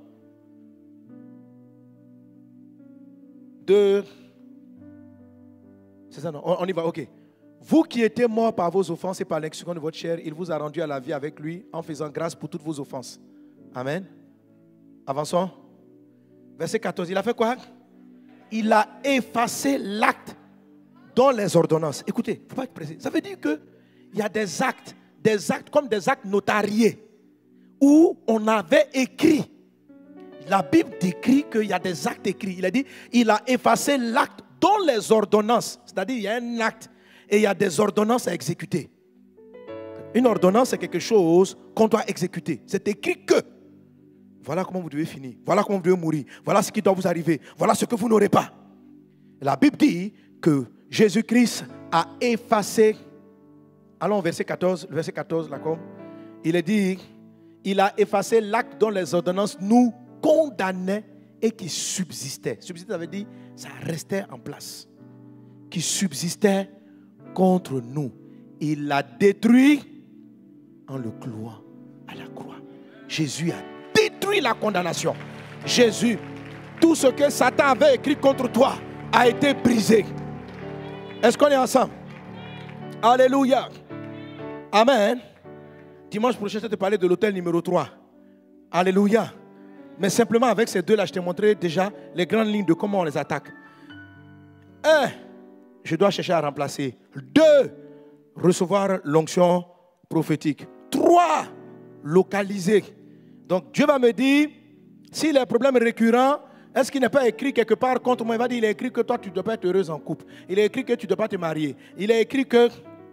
deux. C'est ça, non? On, on y va, ok. Vous qui étiez morts par vos offenses et par l'exécution de votre chair, il vous a rendu à la vie avec lui en faisant grâce pour toutes vos offenses. Amen. Avançons. Verset quatorze. Il a fait quoi? Il a effacé l'acte dans les ordonnances. Écoutez, il ne faut pas être pressé. Ça veut dire qu'il y a des actes, des actes comme des actes notariés, où on avait écrit. La Bible décrit qu'il y a des actes écrits. Il a dit, il a effacé l'acte dans les ordonnances. C'est-à-dire, il y a un acte et il y a des ordonnances à exécuter. Une ordonnance, c'est quelque chose qu'on doit exécuter. C'est écrit que, voilà comment vous devez finir, voilà comment vous devez mourir, voilà ce qui doit vous arriver, voilà ce que vous n'aurez pas. La Bible dit que Jésus-Christ a effacé, allons au verset quatorze, le verset quatorze, là comme, il est dit, il a effacé l'acte dont les ordonnances nous condamnaient et qui subsistait. Subsistait, ça veut dire, ça restait en place. Qui subsistait contre nous. Il l'a détruit en le clouant à la croix. Jésus a détruit la condamnation. Jésus, tout ce que Satan avait écrit contre toi a été brisé. Est-ce qu'on est ensemble? Alléluia. Amen. Dimanche prochain, je vais te parler de l'hôtel numéro trois. Alléluia. Mais simplement avec ces deux-là, je t'ai montré déjà les grandes lignes de comment on les attaque. Un, je dois chercher à remplacer. Deux, recevoir l'onction prophétique. Trois, localiser. Donc Dieu va me dire, si les problèmes récurrents, est-ce qu'il n'est pas écrit quelque part contre moi? Il va dire, il est écrit que toi, tu ne dois pas être heureuse en couple. Il est écrit que tu ne dois pas te marier. Il est écrit que...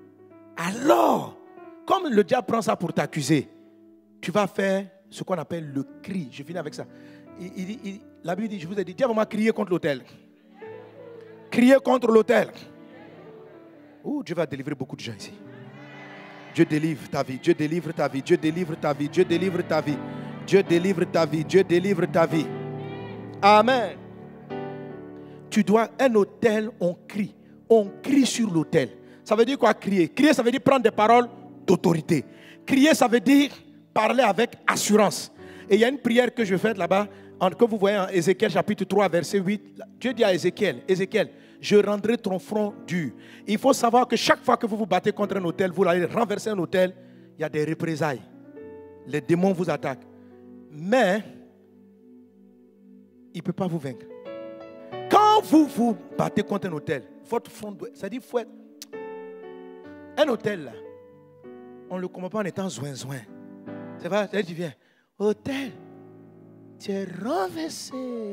Alors, comme le diable prend ça pour t'accuser, tu vas faire ce qu'on appelle le cri. Je finis avec ça. Il, il, il, la Bible dit, je vous ai dit, diable m'a crié contre l'autel. Crier contre l'autel. Oh, Dieu va délivrer beaucoup de gens ici. Dieu délivre ta vie. Dieu délivre ta vie. Dieu délivre ta vie. Dieu délivre ta vie. Dieu délivre ta vie. Dieu délivre ta vie. Amen. Tu dois, un autel, on crie. On crie sur l'autel. Ça veut dire quoi crier? Crier, ça veut dire prendre des paroles d'autorité. Crier, ça veut dire parler avec assurance. Et il y a une prière que je fais là-bas, que vous voyez en Ézéchiel chapitre trois, verset huit. Dieu dit à Ézéchiel, Ézéchiel, je rendrai ton front dur. Il faut savoir que chaque fois que vous vous battez contre un autel, vous allez renverser un autel, il y a des représailles. Les démons vous attaquent. Mais, il ne peut pas vous vaincre. Quand vous vous battez contre un autel, votre front doit... C'est-à-dire, il faut être... Un autel, là, on ne le comprend pas en étant zoin-zoin. C'est vrai, tu viens. Autel, tu es renversé.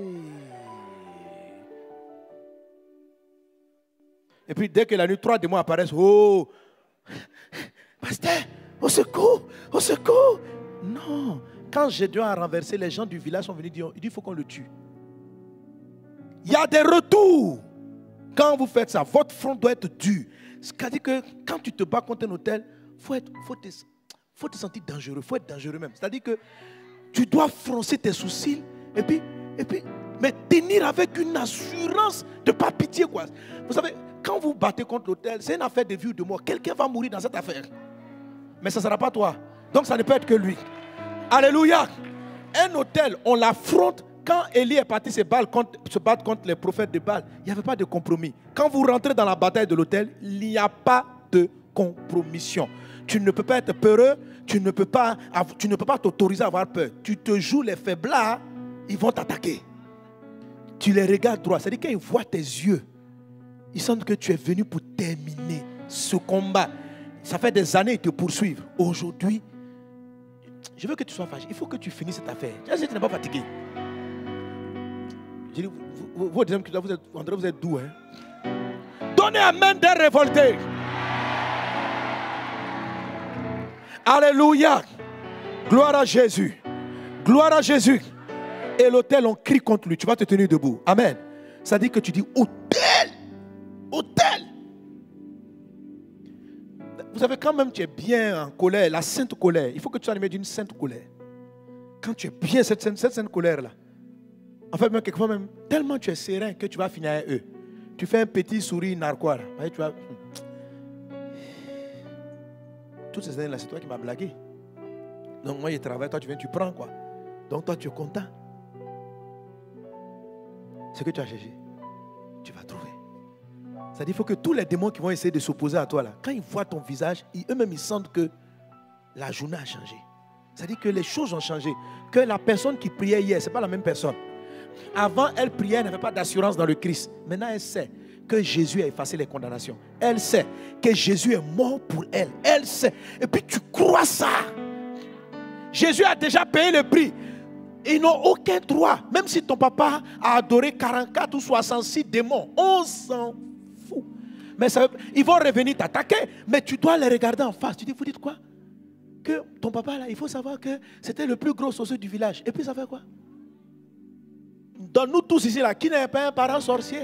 Et puis dès que la nuit, trois démons apparaissent. Oh, pasteur, au secours, au secours. Non, quand Gédéon a renversé, les gens du village sont venus dire, il dit, il faut qu'on le tue. Il y a des retours. Quand vous faites ça, votre front doit être dur. C'est-à-dire que quand tu te bats contre un autel, il faut, faut, te, faut te sentir dangereux. Il faut être dangereux même. C'est-à-dire que tu dois froncer tes sourcils et puis, et puis mais tenir avec une assurance de pas pitié, quoi. Vous savez, quand vous battez contre l'autel, c'est une affaire de vie ou de mort. Quelqu'un va mourir dans cette affaire. Mais ça ne sera pas toi. Donc ça ne peut être que lui. Alléluia. Un autel, on l'affronte. Quand Élie est parti se battre, contre, se battre contre les prophètes de Baal, il n'y avait pas de compromis. Quand vous rentrez dans la bataille de l'autel, il n'y a pas de compromission. Tu ne peux pas être peureux, tu ne peux pas, tu ne peux pas t'autoriser à avoir peur. Tu te joues les faiblards ils vont t'attaquer. Tu les regardes droit. C'est-à-dire quand ils voient tes yeux, ils sentent que tu es venu pour terminer ce combat. Ça fait des années qu'ils te poursuivent. Aujourd'hui, je veux que tu sois fâché. Il faut que tu finisses cette affaire. Je sais que tu n'es pas fatigué. Je dis, vous, vous, vous, vous, êtes, vous êtes doux. Hein? Donnez amen des révoltés. Alléluia. Gloire à Jésus. Gloire à Jésus. Et l'autel, on crie contre lui. Tu vas te tenir debout. Amen. Ça dit que tu dis autel. Autel. Vous savez, quand même tu es bien en colère, la sainte colère, il faut que tu sois animé d'une sainte colère. Quand tu es bien cette sainte, cette sainte colère-là, en fait, même quelquefois même, tellement tu es serein que tu vas finir avec eux. Tu fais un petit sourire narquois. Tu vas... Toutes ces années-là, c'est toi qui m'as blagué. Donc moi, je travaille, toi tu viens, tu prends quoi. Donc toi, tu es content. Ce que tu as cherché, tu vas trouver. C'est-à-dire qu'il faut que tous les démons qui vont essayer de s'opposer à toi, là, quand ils voient ton visage, eux-mêmes, ils sentent que la journée a changé. C'est-à-dire que les choses ont changé. Que la personne qui priait hier, ce n'est pas la même personne. Avant, elle priait, elle n'avait pas d'assurance dans le Christ. Maintenant, elle sait que Jésus a effacé les condamnations. Elle sait que Jésus est mort pour elle. Elle sait. Et puis, tu crois ça. Jésus a déjà payé le prix. Ils n'ont aucun droit. Même si ton papa a adoré quarante-quatre ou soixante-six démons, on s'en fout. Mais ça, ils vont revenir t'attaquer. Mais tu dois les regarder en face. Tu dis, vous dites quoi? Que ton papa, là, il faut savoir que c'était le plus gros sorcier du village. Et puis ça fait quoi? Dans nous tous ici, là, qui n'est pas un parent sorcier?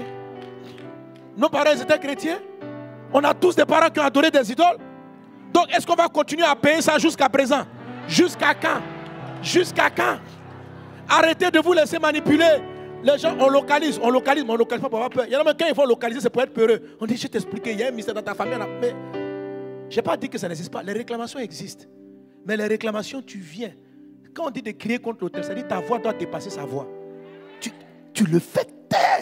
Nos parents étaient chrétiens. On a tous des parents qui ont adoré des idoles. Donc, est-ce qu'on va continuer à payer ça jusqu'à présent? Jusqu'à quand? Jusqu'à quand? Arrêtez de vous laisser manipuler. Les gens, on localise, on localise, mais on ne localise pas pour avoir peur. Il y en a même quand ils vont localiser, c'est pour être peureux. On dit, je vais t'expliquer, il y a un mystère dans ta famille. Mais je n'ai pas dit que ça n'existe pas. Les réclamations existent. Mais les réclamations, tu viens. Quand on dit de crier contre l'autel, ça dit ta voix doit dépasser sa voix. Tu, tu le fais taire.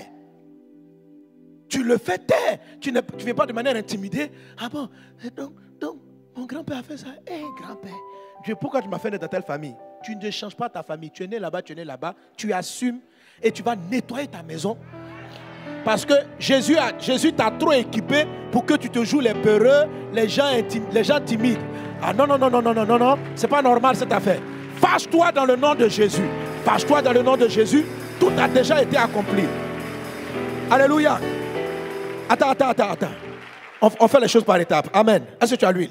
Tu le fais taire. Tu ne tu viens pas de manière intimidée. Ah bon, donc, donc mon grand-père a fait ça. Hé, hey, grand-père, Dieu, pourquoi tu m'as fait naître dans telle famille? Tu ne changes pas ta famille. Tu es né là-bas, tu es né là-bas. Tu assumes et tu vas nettoyer ta maison. Parce que Jésus, a, Jésus t'a trop équipé pour que tu te joues les peureux, les gens, intim, les gens timides. Ah non, non, non, non, non, non, non, non. C'est pas normal cette affaire. Fâche-toi dans le nom de Jésus. Fâche-toi dans le nom de Jésus. Tout a déjà été accompli. Alléluia. Attends, attends, attends, attends. On, on fait les choses par étapes. Amen. Est-ce que tu as l'huile?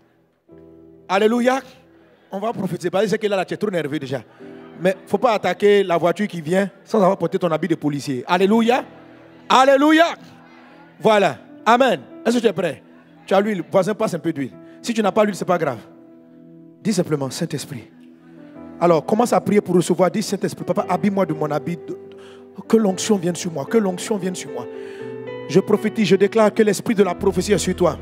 Alléluia. On va profiter. Parce que c'est que là, tu es trop nerveux déjà. Mais il ne faut pas attaquer la voiture qui vient sans avoir porté ton habit de policier. Alléluia. Alléluia. Voilà. Amen. Est-ce que tu es prêt? Tu as l'huile. Voisin, passe un peu d'huile. Si tu n'as pas l'huile, ce n'est pas grave. Dis simplement, Saint-Esprit. Alors, commence à prier pour recevoir. Dis, Saint-Esprit, Papa, habille-moi de mon habit. De... Que l'onction vienne sur moi. Que l'onction vienne sur moi. Je prophétise, je déclare que l'esprit de la prophétie est sur toi.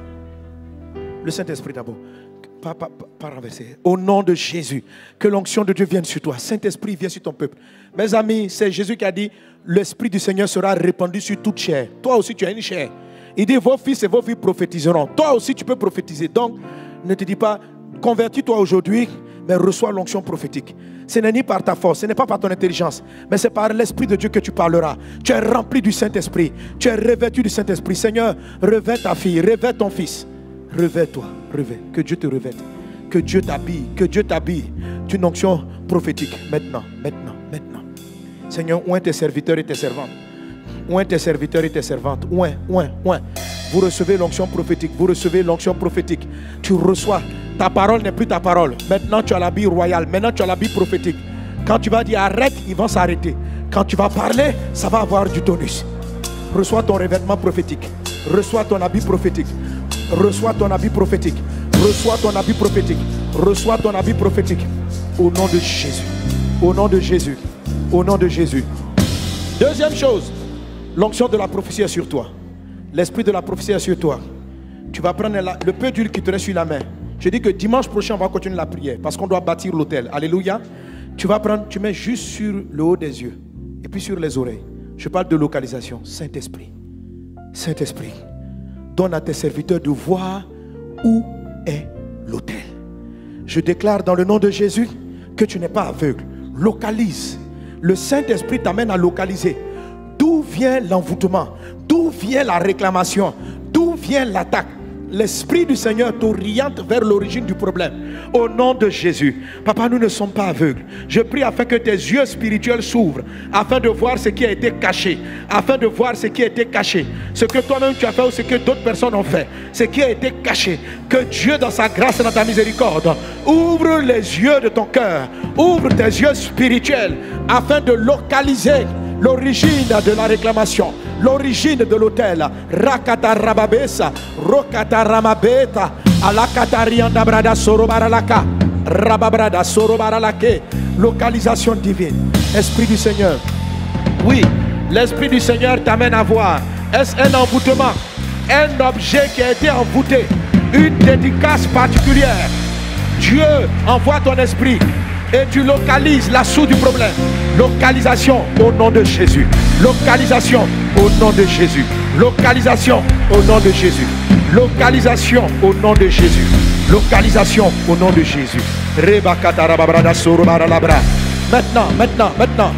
Le Saint-Esprit d'abord. Pas, pas, pas, pas renverser. Au nom de Jésus, que l'onction de Dieu vienne sur toi. Saint-Esprit, viens sur ton peuple. Mes amis, c'est Jésus qui a dit, l'Esprit du Seigneur sera répandu sur toute chair. Toi aussi, tu as une chair. Il dit, vos fils et vos filles prophétiseront. Toi aussi, tu peux prophétiser. Donc, ne te dis pas, convertis-toi aujourd'hui, mais reçois l'onction prophétique. Ce n'est ni par ta force, ce n'est pas par ton intelligence, mais c'est par l'Esprit de Dieu que tu parleras. Tu es rempli du Saint-Esprit. Tu es revêtu du Saint-Esprit. Seigneur, revêt ta fille, revêt ton fils. Revêt-toi, revêt. Que Dieu te revête. Que Dieu t'habille, que Dieu t'habille d'une onction prophétique. Maintenant, maintenant, maintenant. Seigneur, oint tes serviteurs et tes servantes. Oint tes serviteurs et tes servantes. Oint, oint, oint. Vous recevez l'onction prophétique. Vous recevez l'onction prophétique. Tu reçois. Ta parole n'est plus ta parole. Maintenant, tu as l'habit royal. Maintenant, tu as l'habit prophétique. Quand tu vas dire arrête, ils vont s'arrêter. Quand tu vas parler, ça va avoir du tonus. Reçois ton revêtement prophétique. Reçois ton habit prophétique. Reçois ton habit prophétique. Reçois ton habit prophétique. Reçois ton habit prophétique. Au nom de Jésus. Au nom de Jésus. Au nom de Jésus. Deuxième chose. L'onction de la prophétie est sur toi. L'esprit de la prophétie est sur toi. Tu vas prendre la, le peu d'huile qui te reste sur la main. Je dis que dimanche prochain, on va continuer la prière. Parce qu'on doit bâtir l'autel. Alléluia. Tu vas prendre, tu mets juste sur le haut des yeux. Et puis sur les oreilles. Je parle de localisation. Saint-Esprit. Saint-Esprit. Donne à tes serviteurs de voir où est l'autel. Je déclare dans le nom de Jésus que tu n'es pas aveugle. Localise. le Saint-Esprit t'amène à localiser d'où vient l'envoûtement, d'où vient la réclamation, d'où vient l'attaque. L'Esprit du Seigneur t'oriente vers l'origine du problème. Au nom de Jésus. Papa, nous ne sommes pas aveugles. Je prie afin que tes yeux spirituels s'ouvrent, afin de voir ce qui a été caché, afin de voir ce qui a été caché, ce que toi-même tu as fait ou ce que d'autres personnes ont fait, ce qui a été caché. Que Dieu dans sa grâce et dans ta miséricorde ouvre les yeux de ton cœur, ouvre tes yeux spirituels afin de localiser l'origine de la réclamation, l'origine de l'autel. Rakata rababesa, rokata ramabeta, alakata rianda brada sorobaralaka, rababrada sorobaralake. Localisation divine. Esprit du Seigneur. Oui, l'Esprit du Seigneur t'amène à voir. Est-ce un envoûtement? Un objet qui a été envoûté, une dédicace particulière. Dieu envoie ton esprit et tu localises la source du problème. Localisation au nom de Jésus. Localisation au nom de Jésus. Localisation au nom de Jésus. Localisation au nom de Jésus. Localisation au nom de Jésus. Maintenant, maintenant, maintenant.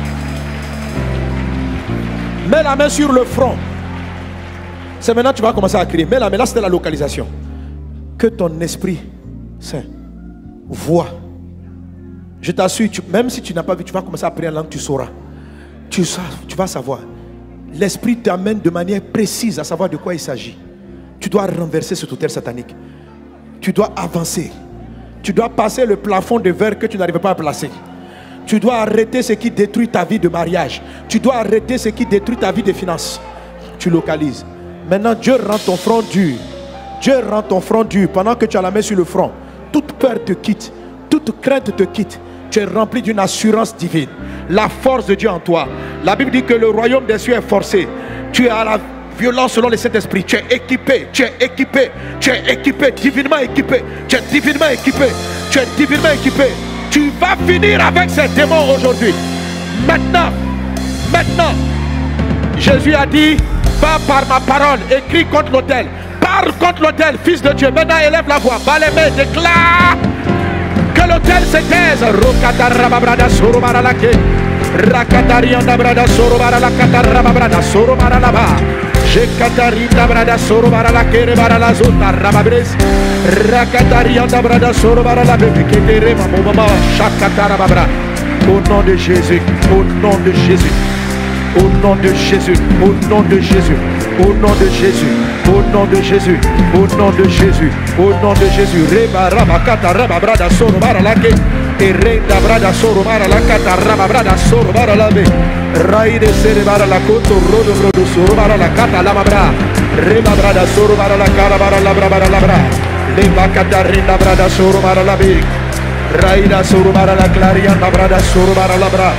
Mets la main sur le front. C'est maintenant que tu vas commencer à crier. Mets la main, là c'était la localisation. Que ton esprit saint voit. Je t'assure, même si tu n'as pas vu, tu vas commencer à prier en langue, tu sauras. Tu, tu vas savoir. L'Esprit t'amène de manière précise à savoir de quoi il s'agit. Tu dois renverser cet autel satanique. Tu dois avancer. Tu dois passer le plafond de verre que tu n'arrives pas à placer. Tu dois arrêter ce qui détruit ta vie de mariage. Tu dois arrêter ce qui détruit ta vie de finances. Tu localises. Maintenant, Dieu rend ton front dur. Dieu rend ton front dur pendant que tu as la main sur le front. Toute peur te quitte. Toute crainte te quitte. Tu es rempli d'une assurance divine. La force de Dieu en toi. La Bible dit que le royaume des cieux est forcé. Tu es à la violence selon le Saint-Esprit. Tu es équipé. Tu es équipé. Tu es équipé. Divinement équipé. Tu es divinement équipé. Tu es divinement équipé. Tu vas finir avec ces démons aujourd'hui. Maintenant. Maintenant. Jésus a dit, va par ma parole. Écris contre l'autel. Parle contre l'autel, fils de Dieu. Maintenant élève la voix. Bas les mains. Déclare. Que l'autel se taise. Rokata rababrada soro baralake. Rakatarianda brada soro baralakata rababrada soro baralaba. Jekatarinda brada soro baralake rebarala zota rababres. Rakatarianda brada soro baralabe. Ketere mama shakata rababra. Au nom de Jésus. Au nom de Jésus. Au nom de Jésus. Au nom de Jésus. Au nom de Jésus. Au nom de Jésus. Au nom de Jésus. Au nom de Jésus. Reba rabakata rababrada soro baralake. Et renda brada soro baralakata rababrada soro baralabe. Raide sere baralakoto rodo rodo soro baralakata lamabra. Reba brada soro baralakara baralabra baralabra. Leba kata renda brada soro baralabe. Raida soro baralakarianda brada soro baralabra.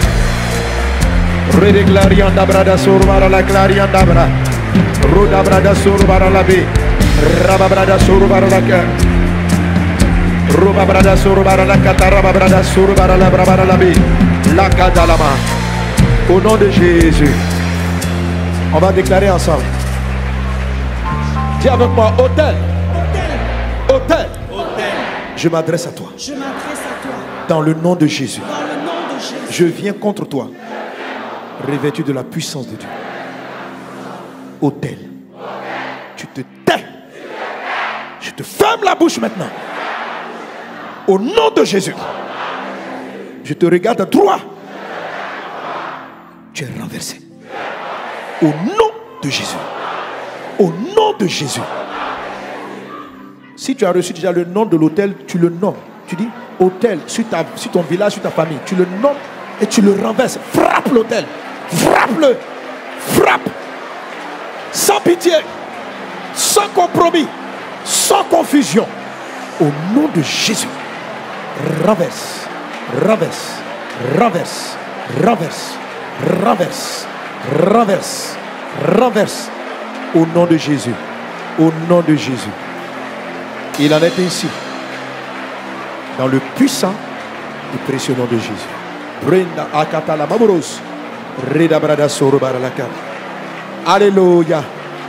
Rede clarianda brada soro baralakarianda bra. Roda brada soro baralabe. Raba brada soro baralaka. Roba brada soro baralakata raba brada soro baralabra baralabe. Lakadalama. Au nom de Jésus. On va déclarer ensemble. Dis avec moi, autel. Autel. Je m'adresse à toi. Je m'adresse à toi. Dans le nom de Jésus. Dans le nom de Jésus. Je viens contre toi. Revêtu de la puissance de Dieu. Autel. Tu te tais. Je te ferme la bouche maintenant. Au nom de Jésus. Je te regarde droit. Tu es renversé. Au nom de Jésus. Au nom de Jésus. Si tu as reçu déjà le nom de l'autel, tu le nommes. Tu dis autel sur, ta, sur ton village, sur ta famille. Tu le nommes et tu le renverses. Frappe l'autel. Frappe-le. Frappe. Sans pitié. Sans compromis. Sans confusion. Au nom de Jésus. Renverse. Renverse. Renverse. Renverse. Renverse. Renverse. Renverse. Au nom de Jésus. Au nom de Jésus. Il en est ainsi. Dans le puissant et précieux nom de Jésus. Brenda akatala mamoros. Reda brada soro baralaka. Alléluia.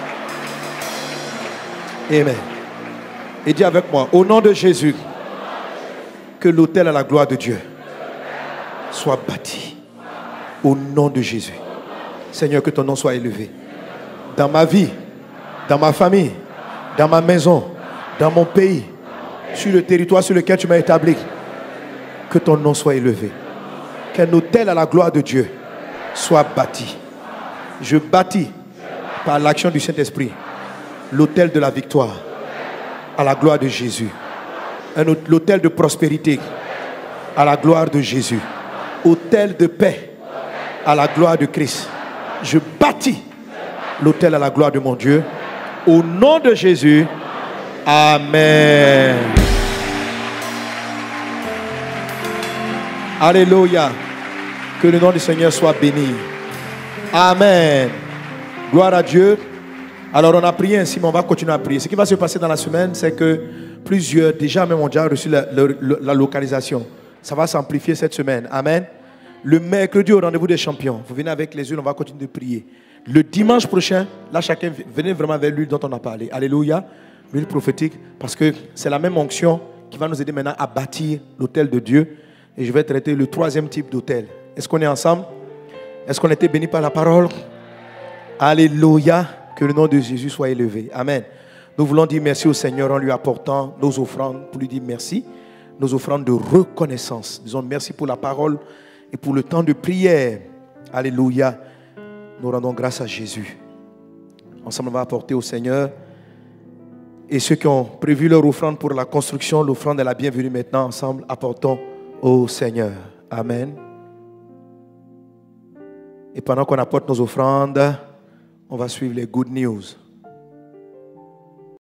Amen. Et dis avec moi, au nom de Jésus, que l'autel à la gloire de Dieu soit bâti. Au nom de Jésus. Seigneur, que ton nom soit élevé. Dans ma vie, dans ma famille, dans ma maison, dans mon pays, sur le territoire sur lequel tu m'as établi. Que ton nom soit élevé. Qu'un autel à la gloire de Dieu soit bâti. Je bâtis par l'action du Saint-Esprit l'autel de la victoire à la gloire de Jésus. Un l'autel de prospérité à la gloire de Jésus. Autel de paix à la gloire de Christ. Je bâtis l'autel à la gloire de mon Dieu. Au nom de Jésus. Amen. Alléluia. Que le nom du Seigneur soit béni. Amen. Gloire à Dieu. Alors on a prié ainsi, mais on va continuer à prier. Ce qui va se passer dans la semaine, c'est que plusieurs, déjà même ont déjà reçu la, la, la localisation. Ça va s'amplifier cette semaine. Amen. Le mercredi au rendez-vous des champions, vous venez avec les huiles, on va continuer de prier. Le dimanche prochain, là chacun venez vraiment vers l'huile dont on a parlé. Alléluia. L'huile prophétique, parce que c'est la même onction qui va nous aider maintenant à bâtir l'autel de Dieu. Et je vais traiter le troisième type d'autel. Est-ce qu'on est ensemble? Est-ce qu'on a été béni par la parole? Alléluia. Que le nom de Jésus soit élevé. Amen. Nous voulons dire merci au Seigneur en lui apportant nos offrandes pour lui dire merci. Nos offrandes de reconnaissance. Disons merci pour la parole et pour le temps de prière. Alléluia. Nous rendons grâce à Jésus. Ensemble, on va apporter au Seigneur. Et ceux qui ont prévu leur offrande pour la construction, l'offrande est la bienvenue maintenant. Ensemble, apportons au Seigneur. Amen. Et pendant qu'on apporte nos offrandes, on va suivre les good news.